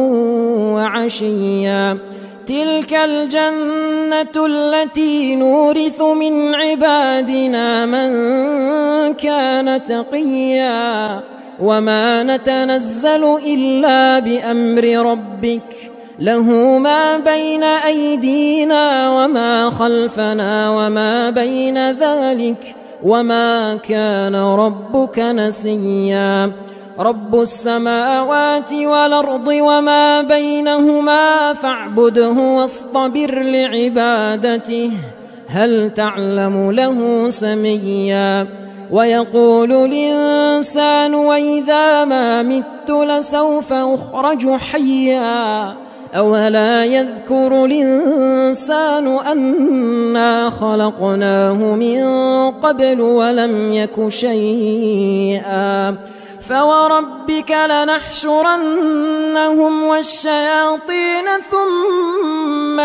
وعشيا تلك الجنة التي نورث من عبادنا من كان تقيا وما نتنزل إلا بأمر ربك له ما بين أيدينا وما خلفنا وما بين ذلك وما كان ربك نسيا رب السماوات والأرض وما بينهما فاعبده واصطبر لعبادته هل تعلم له سميا ويقول الإنسان وإذا ما مت لسوف أخرج حيا أولا يذكر الإنسان أنا خلقناه من قبل ولم يك شيئا فوربك لنحشرنهم والشياطين ثم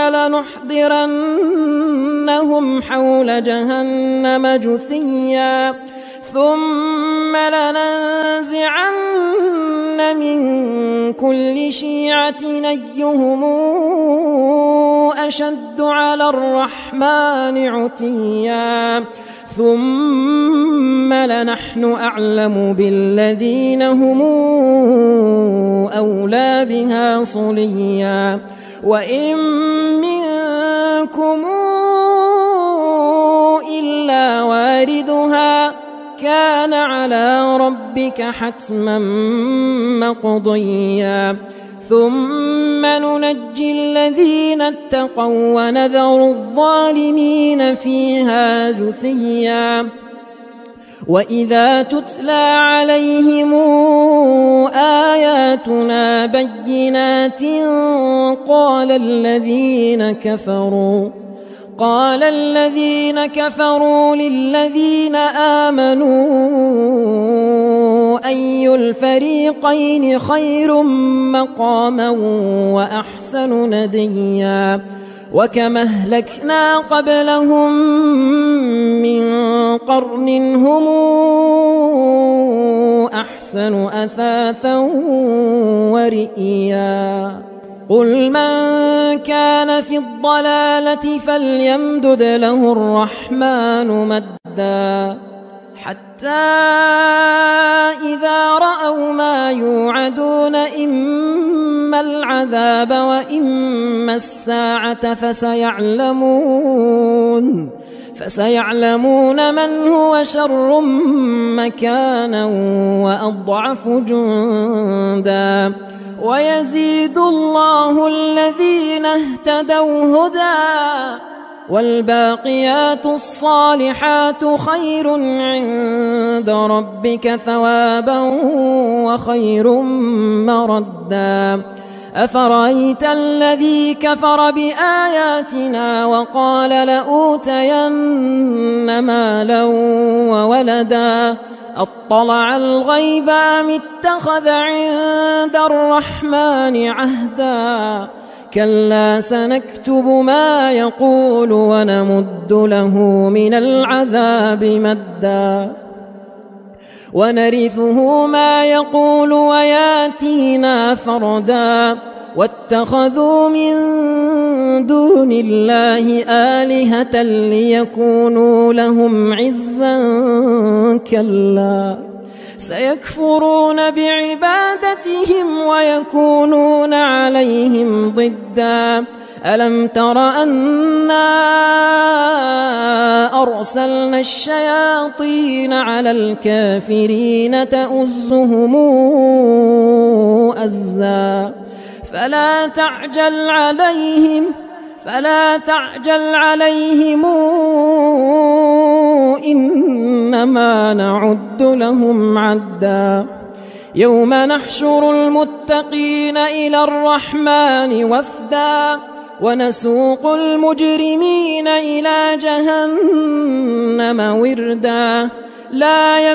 لنحضرنهم حول جهنم جثيا ثم لننزعن من كل شيعة أيهم أشد على الرحمن عتيا ثم لنحن أعلم بالذين هم أولى بها صليا وإن منكم إلا واردها كان على ربك حتما مقضيا ثم ننجي الذين اتقوا ونذر الظالمين فيها جثيا وإذا تتلى عليهم آياتنا بينات قال الذين كفروا للذين آمنوا أي الفريقين خير مقاما وأحسن نديا وكما أهلكنا قبلهم من قرن هم أحسن أثاثا ورئيا قل من كان في الضلالة فليمدد له الرحمن مدا حتى إذا رأوا ما يوعدون إما العذاب وإما الساعة فسيعلمون من هو شر مكانا وأضعف جندا ويزيد الله الذين اهتدوا هدى والباقيات الصالحات خير عند ربك ثوابا وخير مردا أفرأيت الذي كفر بآياتنا وقال لأوتين مالا وولدا أطلع الغيب أم اتخذ عند الرحمن عهدا كلا سنكتب ما يقول ونمد له من العذاب مدا ونرثه ما يقول وياتينا فردا واتخذوا من دون الله آلهة ليكونوا لهم عزا كلا سيكفرون بعبادتهم ويكونون عليهم ضدا ألم تر أنا أرسلنا الشياطين على الكافرين تؤزهم أزا فلا تعجل عليهم إنما نعد لهم عدا يوم نحشر المتقين إلى الرحمن وفدا ونسوق المجرمين إلى جهنم وردا لا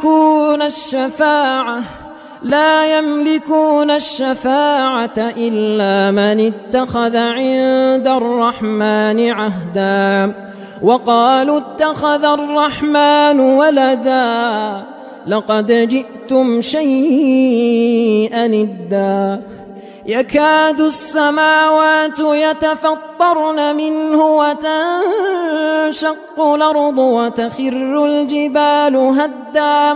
يملكون الشفاعة إلا من اتخذ عند الرحمن عهدا وقالوا اتخذ الرحمن ولدا لقد جئتم شيئا إدا يكاد السماوات يتفطرن منه وتنشق الأرض وتخر الجبال هدا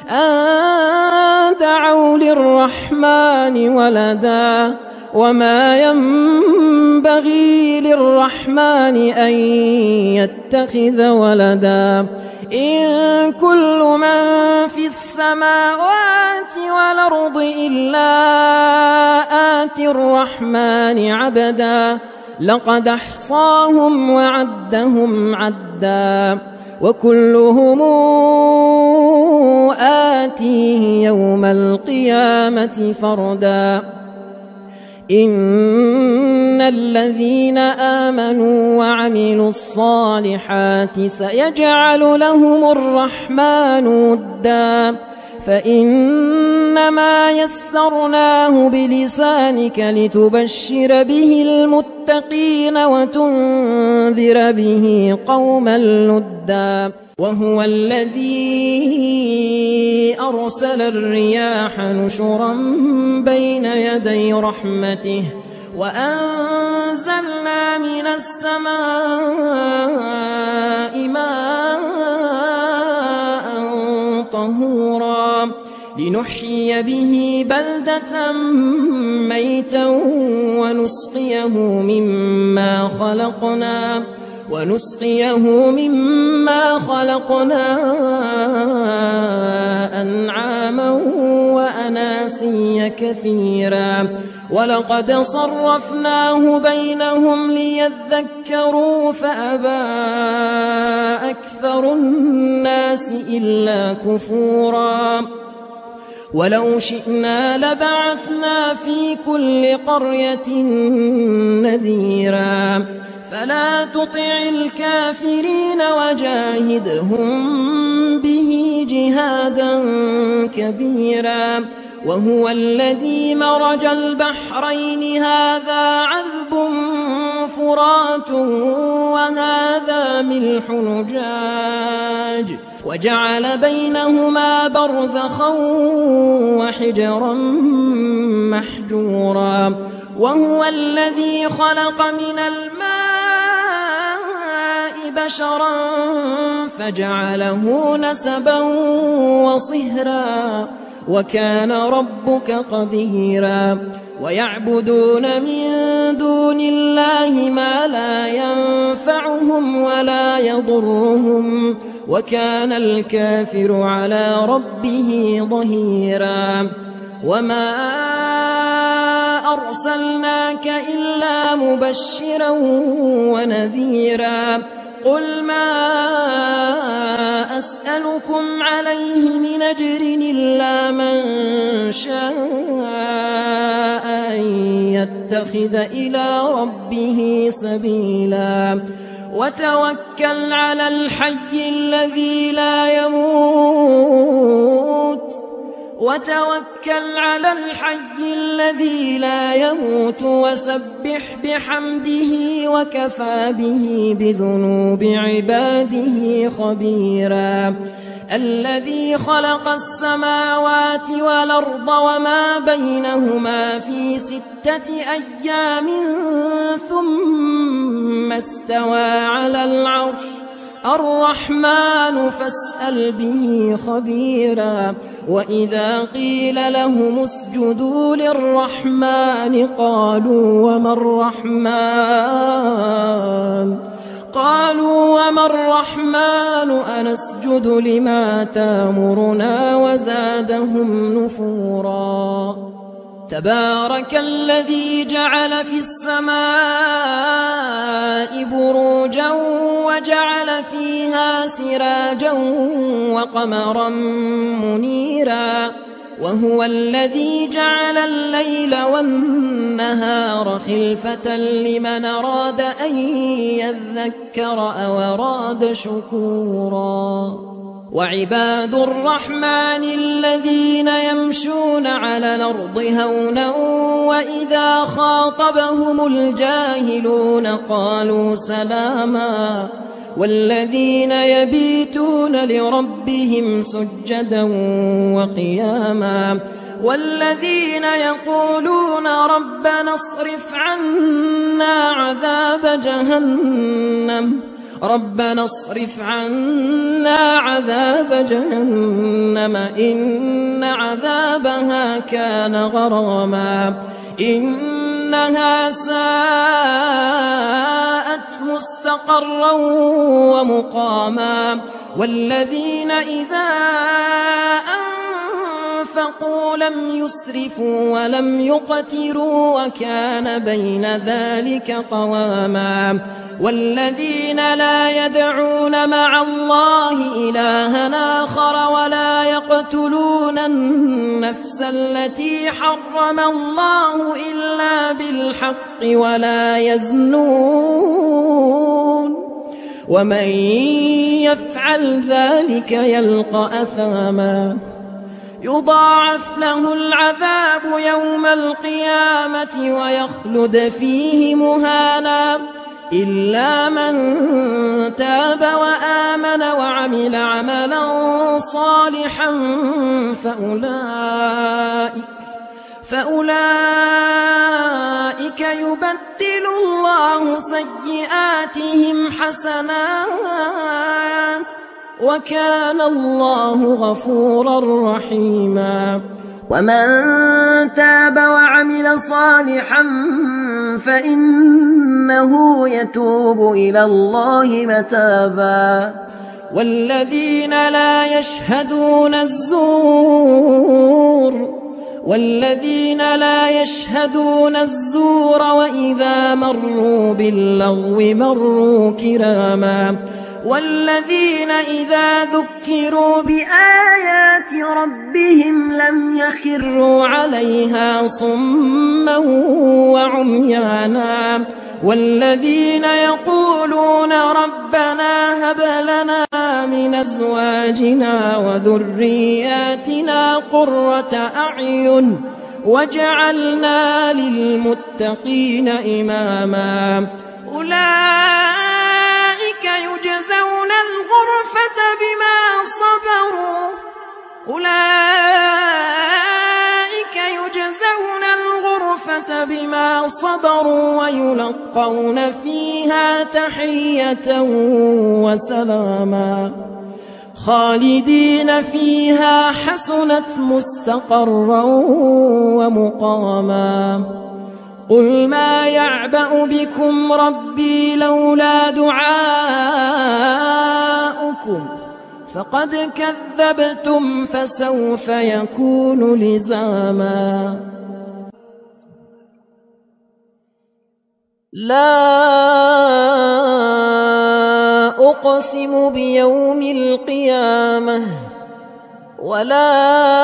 أن دعوا للرحمن ولدا وما ينبغي للرحمن أن يتخذ ولدا إن كل من في السماوات والأرض إلا آتي الرحمن عبدا لقد أحصاهم وعدهم عدا وكلهم آتيه يوم القيامة فردا إن الذين آمنوا وعملوا الصالحات سيجعل لهم الرحمن ودا فإنما يسرناه بلسانك لتبشر به المتقين وتنذر به قوما لدا وهو الذي أرسل الرياح نشرا بين يدي رحمته وأنزلنا من السماء ماء طهورا لنحيي به بلدة ميتا ونسقيه مما خلقنا أنعاما وأناسيا كثيرا ولقد صرفناه بينهم ليذكروا فأبى أكثر الناس إلا كفورا ولو شئنا لبعثنا في كل قرية نذيرا فلا تطع الكافرين وجاهدهم به جهادا كبيرا وهو الذي مرج البحرين هذا عذب فرات وهذا ملح نجاج وجعل بينهما برزخا وحجرا محجورا وهو الذي خلق من الماء بشرا فجعله نسبا وصهرا وكان ربك قديرا ويعبدون من دون الله ما لا ينفعهم ولا يضرهم وكان الكافر على ربه ظهيرا وما أرسلناك إلا مبشرا ونذيرا قل ما أسألكم عليه من أجر إلا من شاء أن يتخذ إلى ربه سبيلا وتوكل على الحي الذي لا يموت وسبح بحمده وكفى به بذنوب عباده خبيرا الذي خلق السماوات والأرض وما بينهما في 6 أيام ثم استوى على العرش الرحمن فاسأل به خبيرا وإذا قيل لهم اسجدوا للرحمن قالوا وما الرحمن أنسجد لما تامرنا وزادهم نفورا تبارك الذي جعل في السماء بروجا وجعل فيها سراجا وقمرا منيرا وهو الذي جعل الليل والنهار خلفة لمن أراد أن يذكر أو أراد شكورا وعباد الرحمن الذين يمشون على الأرض هونا وإذا خاطبهم الجاهلون قالوا سلاما والذين يبيتون لربهم سجدا وقياما والذين يقولون ربنا اصرف عنا عذاب جهنم إن عذابها كان غراما إنها ساءت مستقرا ومقاما والذين إذا أنفقوا لم يسرفوا ولم يقتروا وكان بين ذلك قواما والذين لا يدعون مع الله إلها آخر ولا يقتلون النفس التي حرم الله إلا بالحق ولا يزنون ومن يفعل ذلك يلقى أثاما يضاعف له العذاب يوم القيامة ويخلد فيه مهانا إلا من تاب وآمن وعمل عملا صالحا فأولئك يبدل الله سيئاتهم حسنات وكان الله غفورا رحيما. ومن تاب وعمل صالحا فإنه يتوب إلى الله متابا. والذين لا يشهدون الزور وإذا مروا باللغو مروا كراما. والذين إذا ذكروا بآيات ربهم لم يخروا عليها صما وعميانا. والذين يقولون ربنا هب لنا من أزواجنا وذرياتنا قرة أعين واجعلنا للمتقين إماما. أولئك يجزون الغرفة بما صبروا ويلقون فيها تحية وسلاما خالدين فيها حسنت مستقرا ومقاما. قل ما يعبأ بكم ربي لولا دعاؤكم فقد كذبتم فسوف يكون لزاما. لا أقسم بيوم القيامة ولا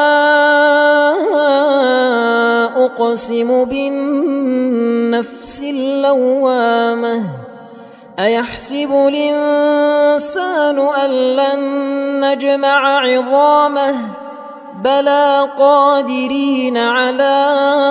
أقسم بالنفس اللوامة. أيحسب الإنسان أن لن نجمع عظامه بلى قادرين على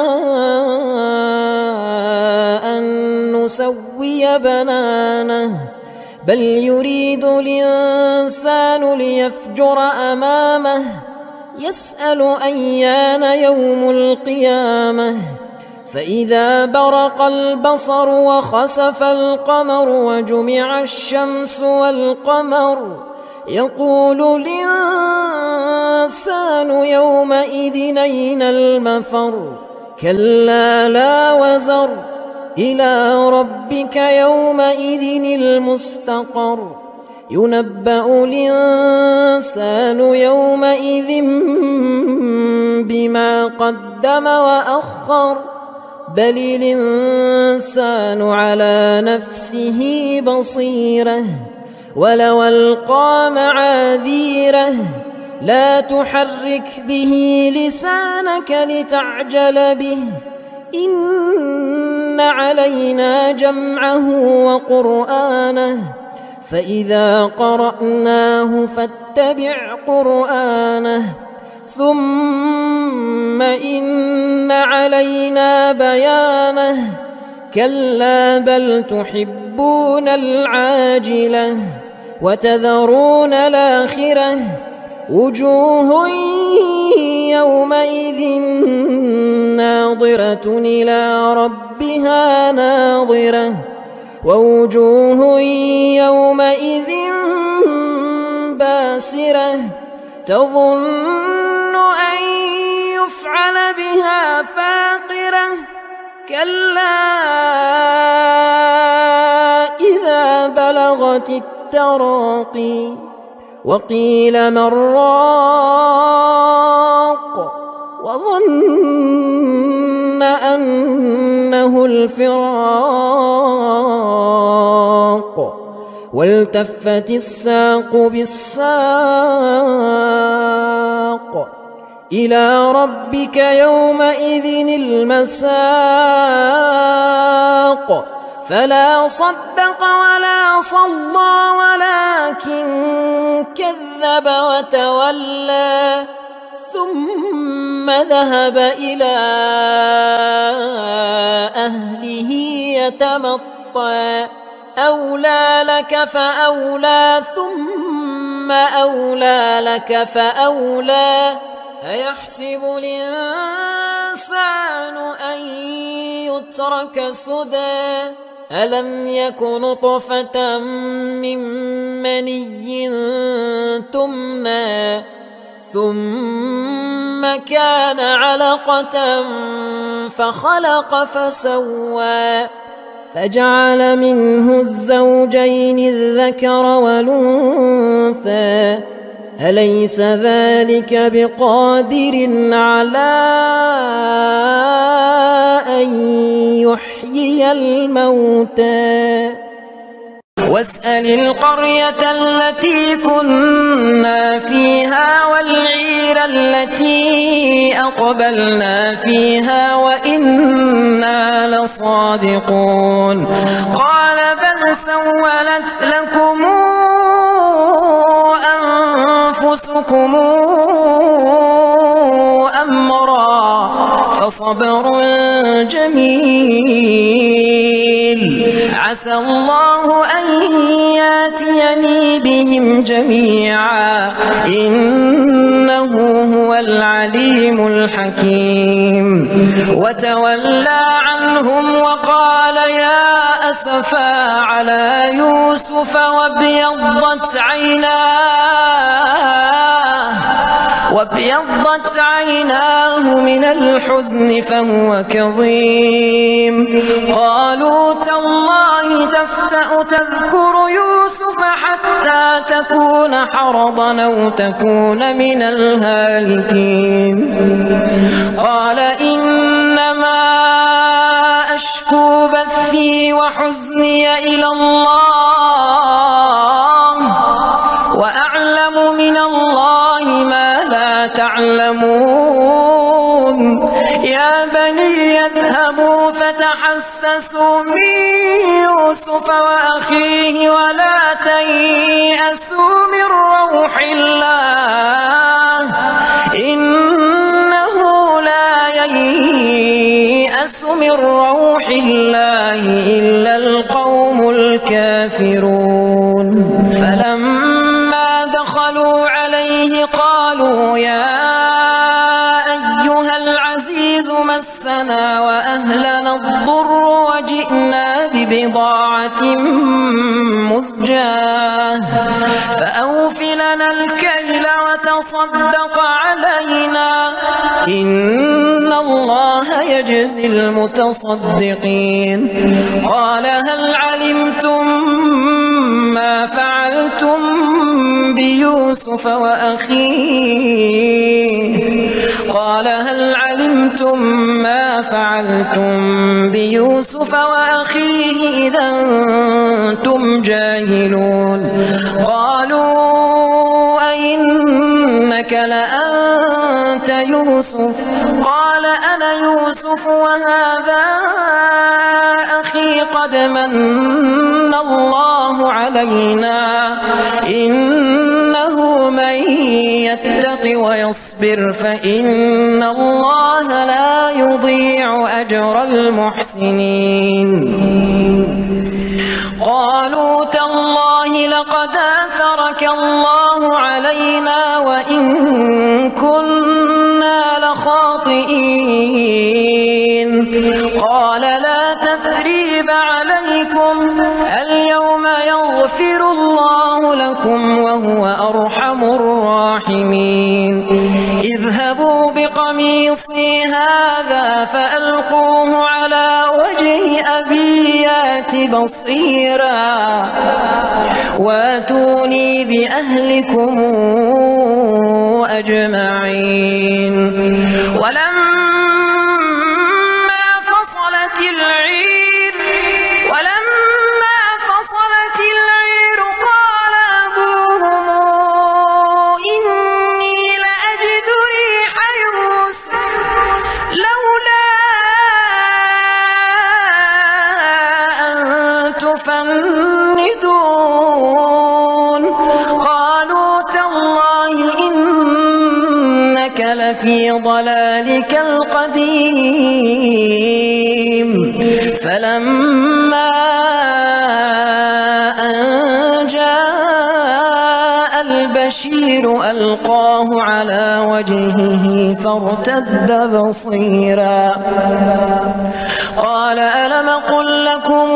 أن نسوي بنانه بل يريد الإنسان ليفجر أمامه يسأل أيان يوم القيامة. فإذا برق البصر وخسف القمر وجمع الشمس والقمر يقول الإنسان يومئذ أين المفر. كلا لا وزر إلى ربك يومئذ المستقر. ينبأ الإنسان يومئذ بما قدم وأخر بل الإنسان على نفسه بصيرة ولو ألقى معاذيره لا تحرك به لسانك لتعجل به إن علينا جمعه وقرآنه فإذا قرأناه فاتبع قرآنه ثم إن علينا بيانه. كلا بل تحبون العاجلة وتذرون الآخرة وجوه يومئذ ناظرة إلى ربها ناظرة ووجوه يومئذ باسرة تظن أن يفعل بها فاقرة. كلا إذا بلغت التراقي وقيل من راق وظن أنه الفراق والتفت الساق بالساق إلى ربك يومئذ المساق. فلا صدق ولا صلى ولكن كذب وتولى ثم ذهب إلى أهله يتمطى أولى لك فأولى ثم أولى لك فأولى أيحسب الإنسان أن يترك سدى ألم يك نطفة من مني تمنى ثم كان علقة فخلق فسوى فجعل منه الزوجين الذكر والأنثى أليس ذلك بقادر على أن يحيي الموتى واسأل القرية التي كنا فيها والعير التي أقبلنا فيها وإنا لصادقون قال بل سولت لكم أنفسكم أمرا فصبر جميل عسى الله أن ياتيني بهم جميعا إنه هو العليم الحكيم وتولى عنهم وقال يا أسفا على يوسف وابيضت عيناه من الحزن فهو كظيم قالوا تالله تفتأ تذكر يوسف حتى تكون حرضا أو تكون من الهالكين قال إنما أشكو بثي وحزني إلى الله وأعلم من الله ما لا تعلمون يا بني اذهبوا فتحسسوا من يوسف وأخيه ولا تيأسوا من روح الله إنه لا ييأس من روح الله إلا القوم الكافرون فلما دخلوا عليه قالوا يا أيها العزيز مسنا وأهلنا الضر وجئنا ببضاعة مزجاة فأوف لنا الكيل وتصدق علينا إن الله يجزي المتصدقين قال هل علمتم ما فعلتم بيوسف وأخيه قال هل علمتم ما فعلتم بيوسف وأخيه إذا أنتم جاهلون قالوا أئنك لأنت يوسف قال أنا يوسف وهذا أخي قد من الله علينا إنه من يتق ويصبر فإن الله لا يضيع أجر المحسنين قالوا تالله لقد آثرك الله علينا وإن كنا لخاطئين قال لا تثريب عليكم اليوم يغفر الله لكم وهو أرحم الراحمين اذهبوا بقميصي هذا فألقوه على وجه أبي يات بصيرا واتوني بأهلكم أجمعين ولما فصلت العير قال أبوهم إني لأجد ريح يوسف لولا أن تفندون قالوا تالله إنك لفي ضلالك القديم فلما السبيل ألقاه على وجهه فارتد بصيرا قال ألم قل لكم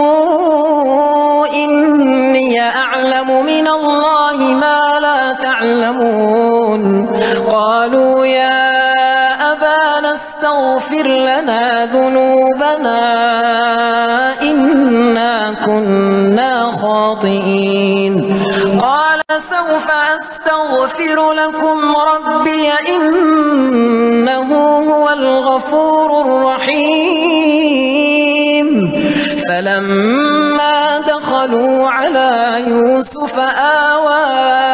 إني أعلم من الله ما لا تعلمون قالوا يا أبانا استغفر لنا ذنوبنا إنا كنا خاطئين قال سوف أستغفر لكم ربي إنه هو الغفور الرحيم فلما دخلوا على يوسف آوى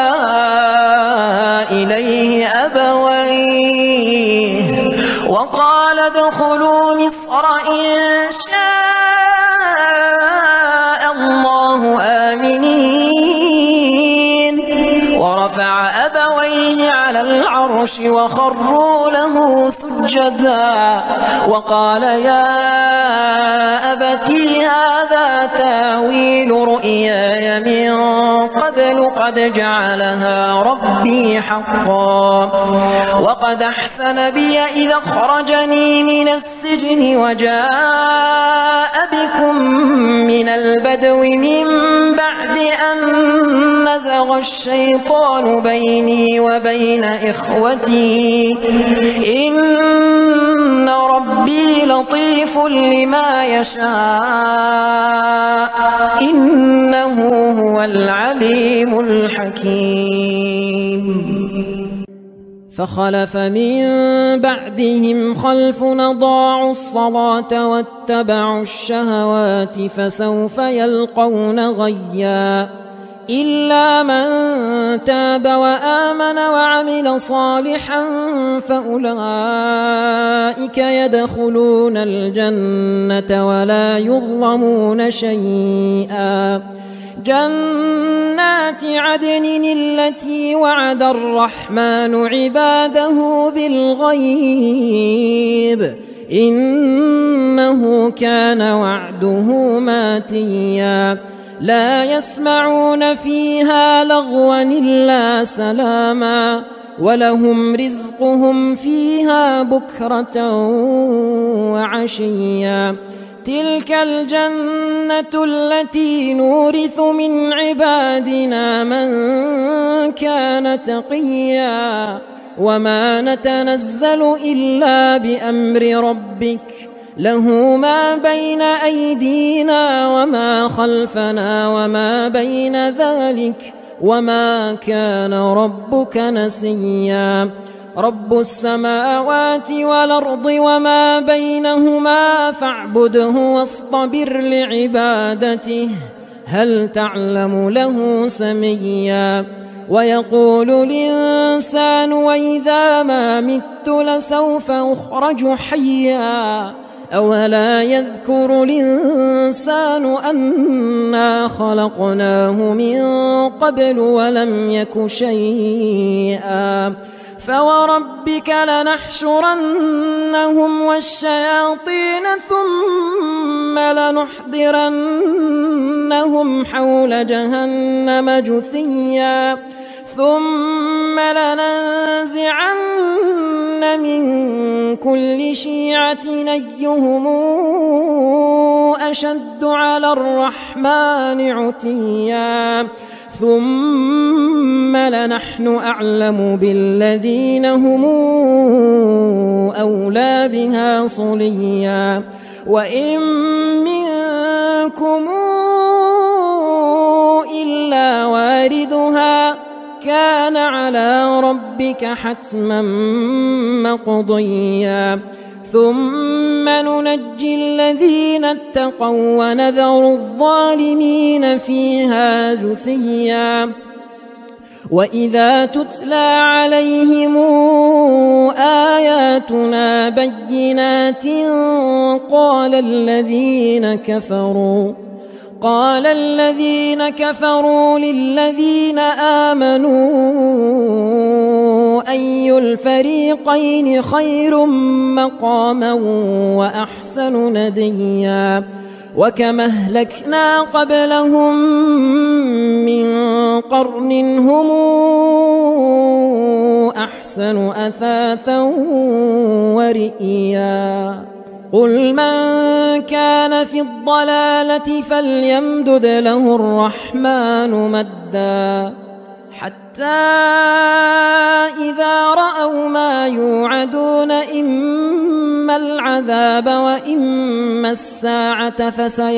إليه أبويه وقال ادخلوا مصر إن شاء الله آمنين ورفع أبويه على العرش وخروا له سجدا وقال يا أبتي هذا تاويل رؤياي من قبل قد جعلها ربي حقا وقد أحسن بي إذا أخرجني من السجن وجاء بكم من البدو من بعد أن نزغ الشيطان بيني وبين إخوتي إن ربي لطيف لما يشاء إنه هو العليم الحكيم فخلف من بعدهم خلف أضاعوا الصلاة واتبعوا الشهوات فسوف يلقون غيا إلا من تاب وآمن وعمل صالحا فأولئك يدخلون الجنة ولا يظلمون شيئا جنات عدن التي وعد الرحمن عباده بالغيب إنه كان وعده ماتيا لا يسمعون فيها لغوا إلا سلاما ولهم رزقهم فيها بكرة وعشيا تلك الجنة التي نورث من عبادنا من كان تقيا وما نتنزل إلا بأمر ربك له ما بين أيدينا وما خلفنا وما بين ذلك وما كان ربك نسيا رب السماوات والأرض وما بينهما فاعبده واصطبر لعبادته هل تعلم له سميا ويقول الإنسان وإذا ما مت لسوف أخرج حيا أولا يذكر الإنسان أنا خلقناه من قبل ولم يك شيئا فوربك لنحشرنهم والشياطين ثم لنحضرنهم حول جهنم جثيا ثم لننزعن من كل شيعة أيهم أشد على الرحمن عتيا ثم لنحن أعلم بالذين هم أولى بها صليا وإن منكم إلا واردها كان على ربك حتما مقضيا ثم ننجي الذين اتقوا ونذر الظالمين فيها جثيا وإذا تتلى عليهم آياتنا بينات قال الذين كفروا للذين آمنوا أي الفريقين خير مقاما وأحسن نديا وكما أهلكنا قبلهم من قرن هم أحسن أثاثا ورئيا قل من كان في الضلالة فليمدد له الرحمن مدا حتى إذا رأوا ما يوعدون إما العذاب وإما الساعة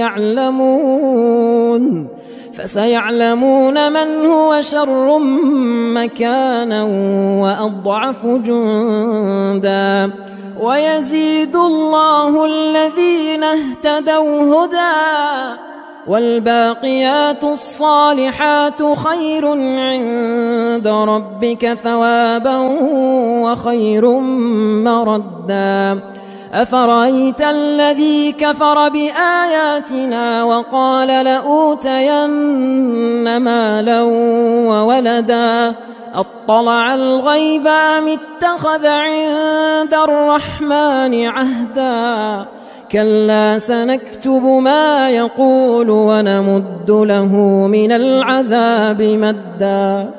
فسيعلمون من هو شر مكانا وأضعف جندا ويزيد الله الذين اهتدوا هدى والباقيات الصالحات خير عند ربك ثوابا وخير مردا أفرأيت الذي كفر بآياتنا وقال لأوتين مالا وولدا أطلع الغيب أم اتخذ عند الرحمن عهدا كلا سنكتب ما يقول ونمد له من العذاب مدا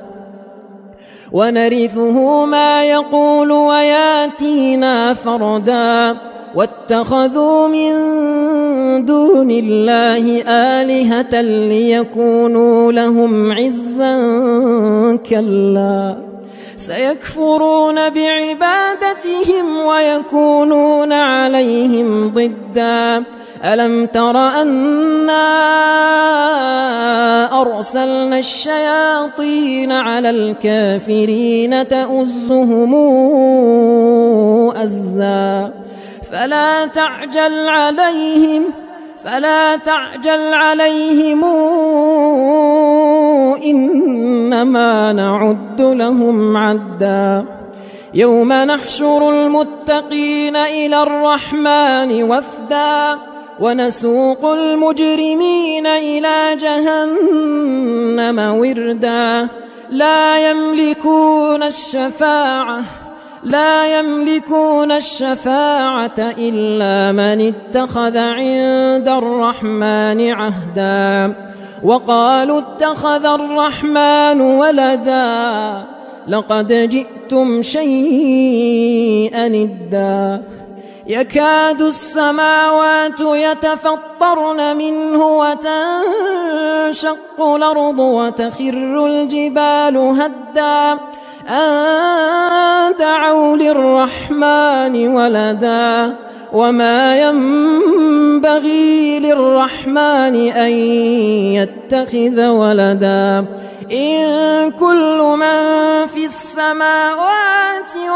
ونرثه ما يقول وياتينا فردا واتخذوا من دون الله آلهة ليكونوا لهم عزا كلا سيكفرون بعبادتهم ويكونون عليهم ضدا ألم تر أنا أرسلنا الشياطين على الكافرين تؤزهم أزا فلا تعجل عليهم إنما نعد لهم عدا يوم نحشر المتقين إلى الرحمن وفدا ونسوق المجرمين إلى جهنم وردا لا يملكون الشفاعة إلا من اتخذ عند الرحمن عهدا وقالوا اتخذ الرحمن ولدا لقد جئتم شيئا إدا يكاد السماوات يتفطرن منه وتنشق الأرض وتخر الجبال هدا أن دعوا للرحمن ولدا وما ينبغي للرحمن أن يتخذ ولدا إن كل من في السماوات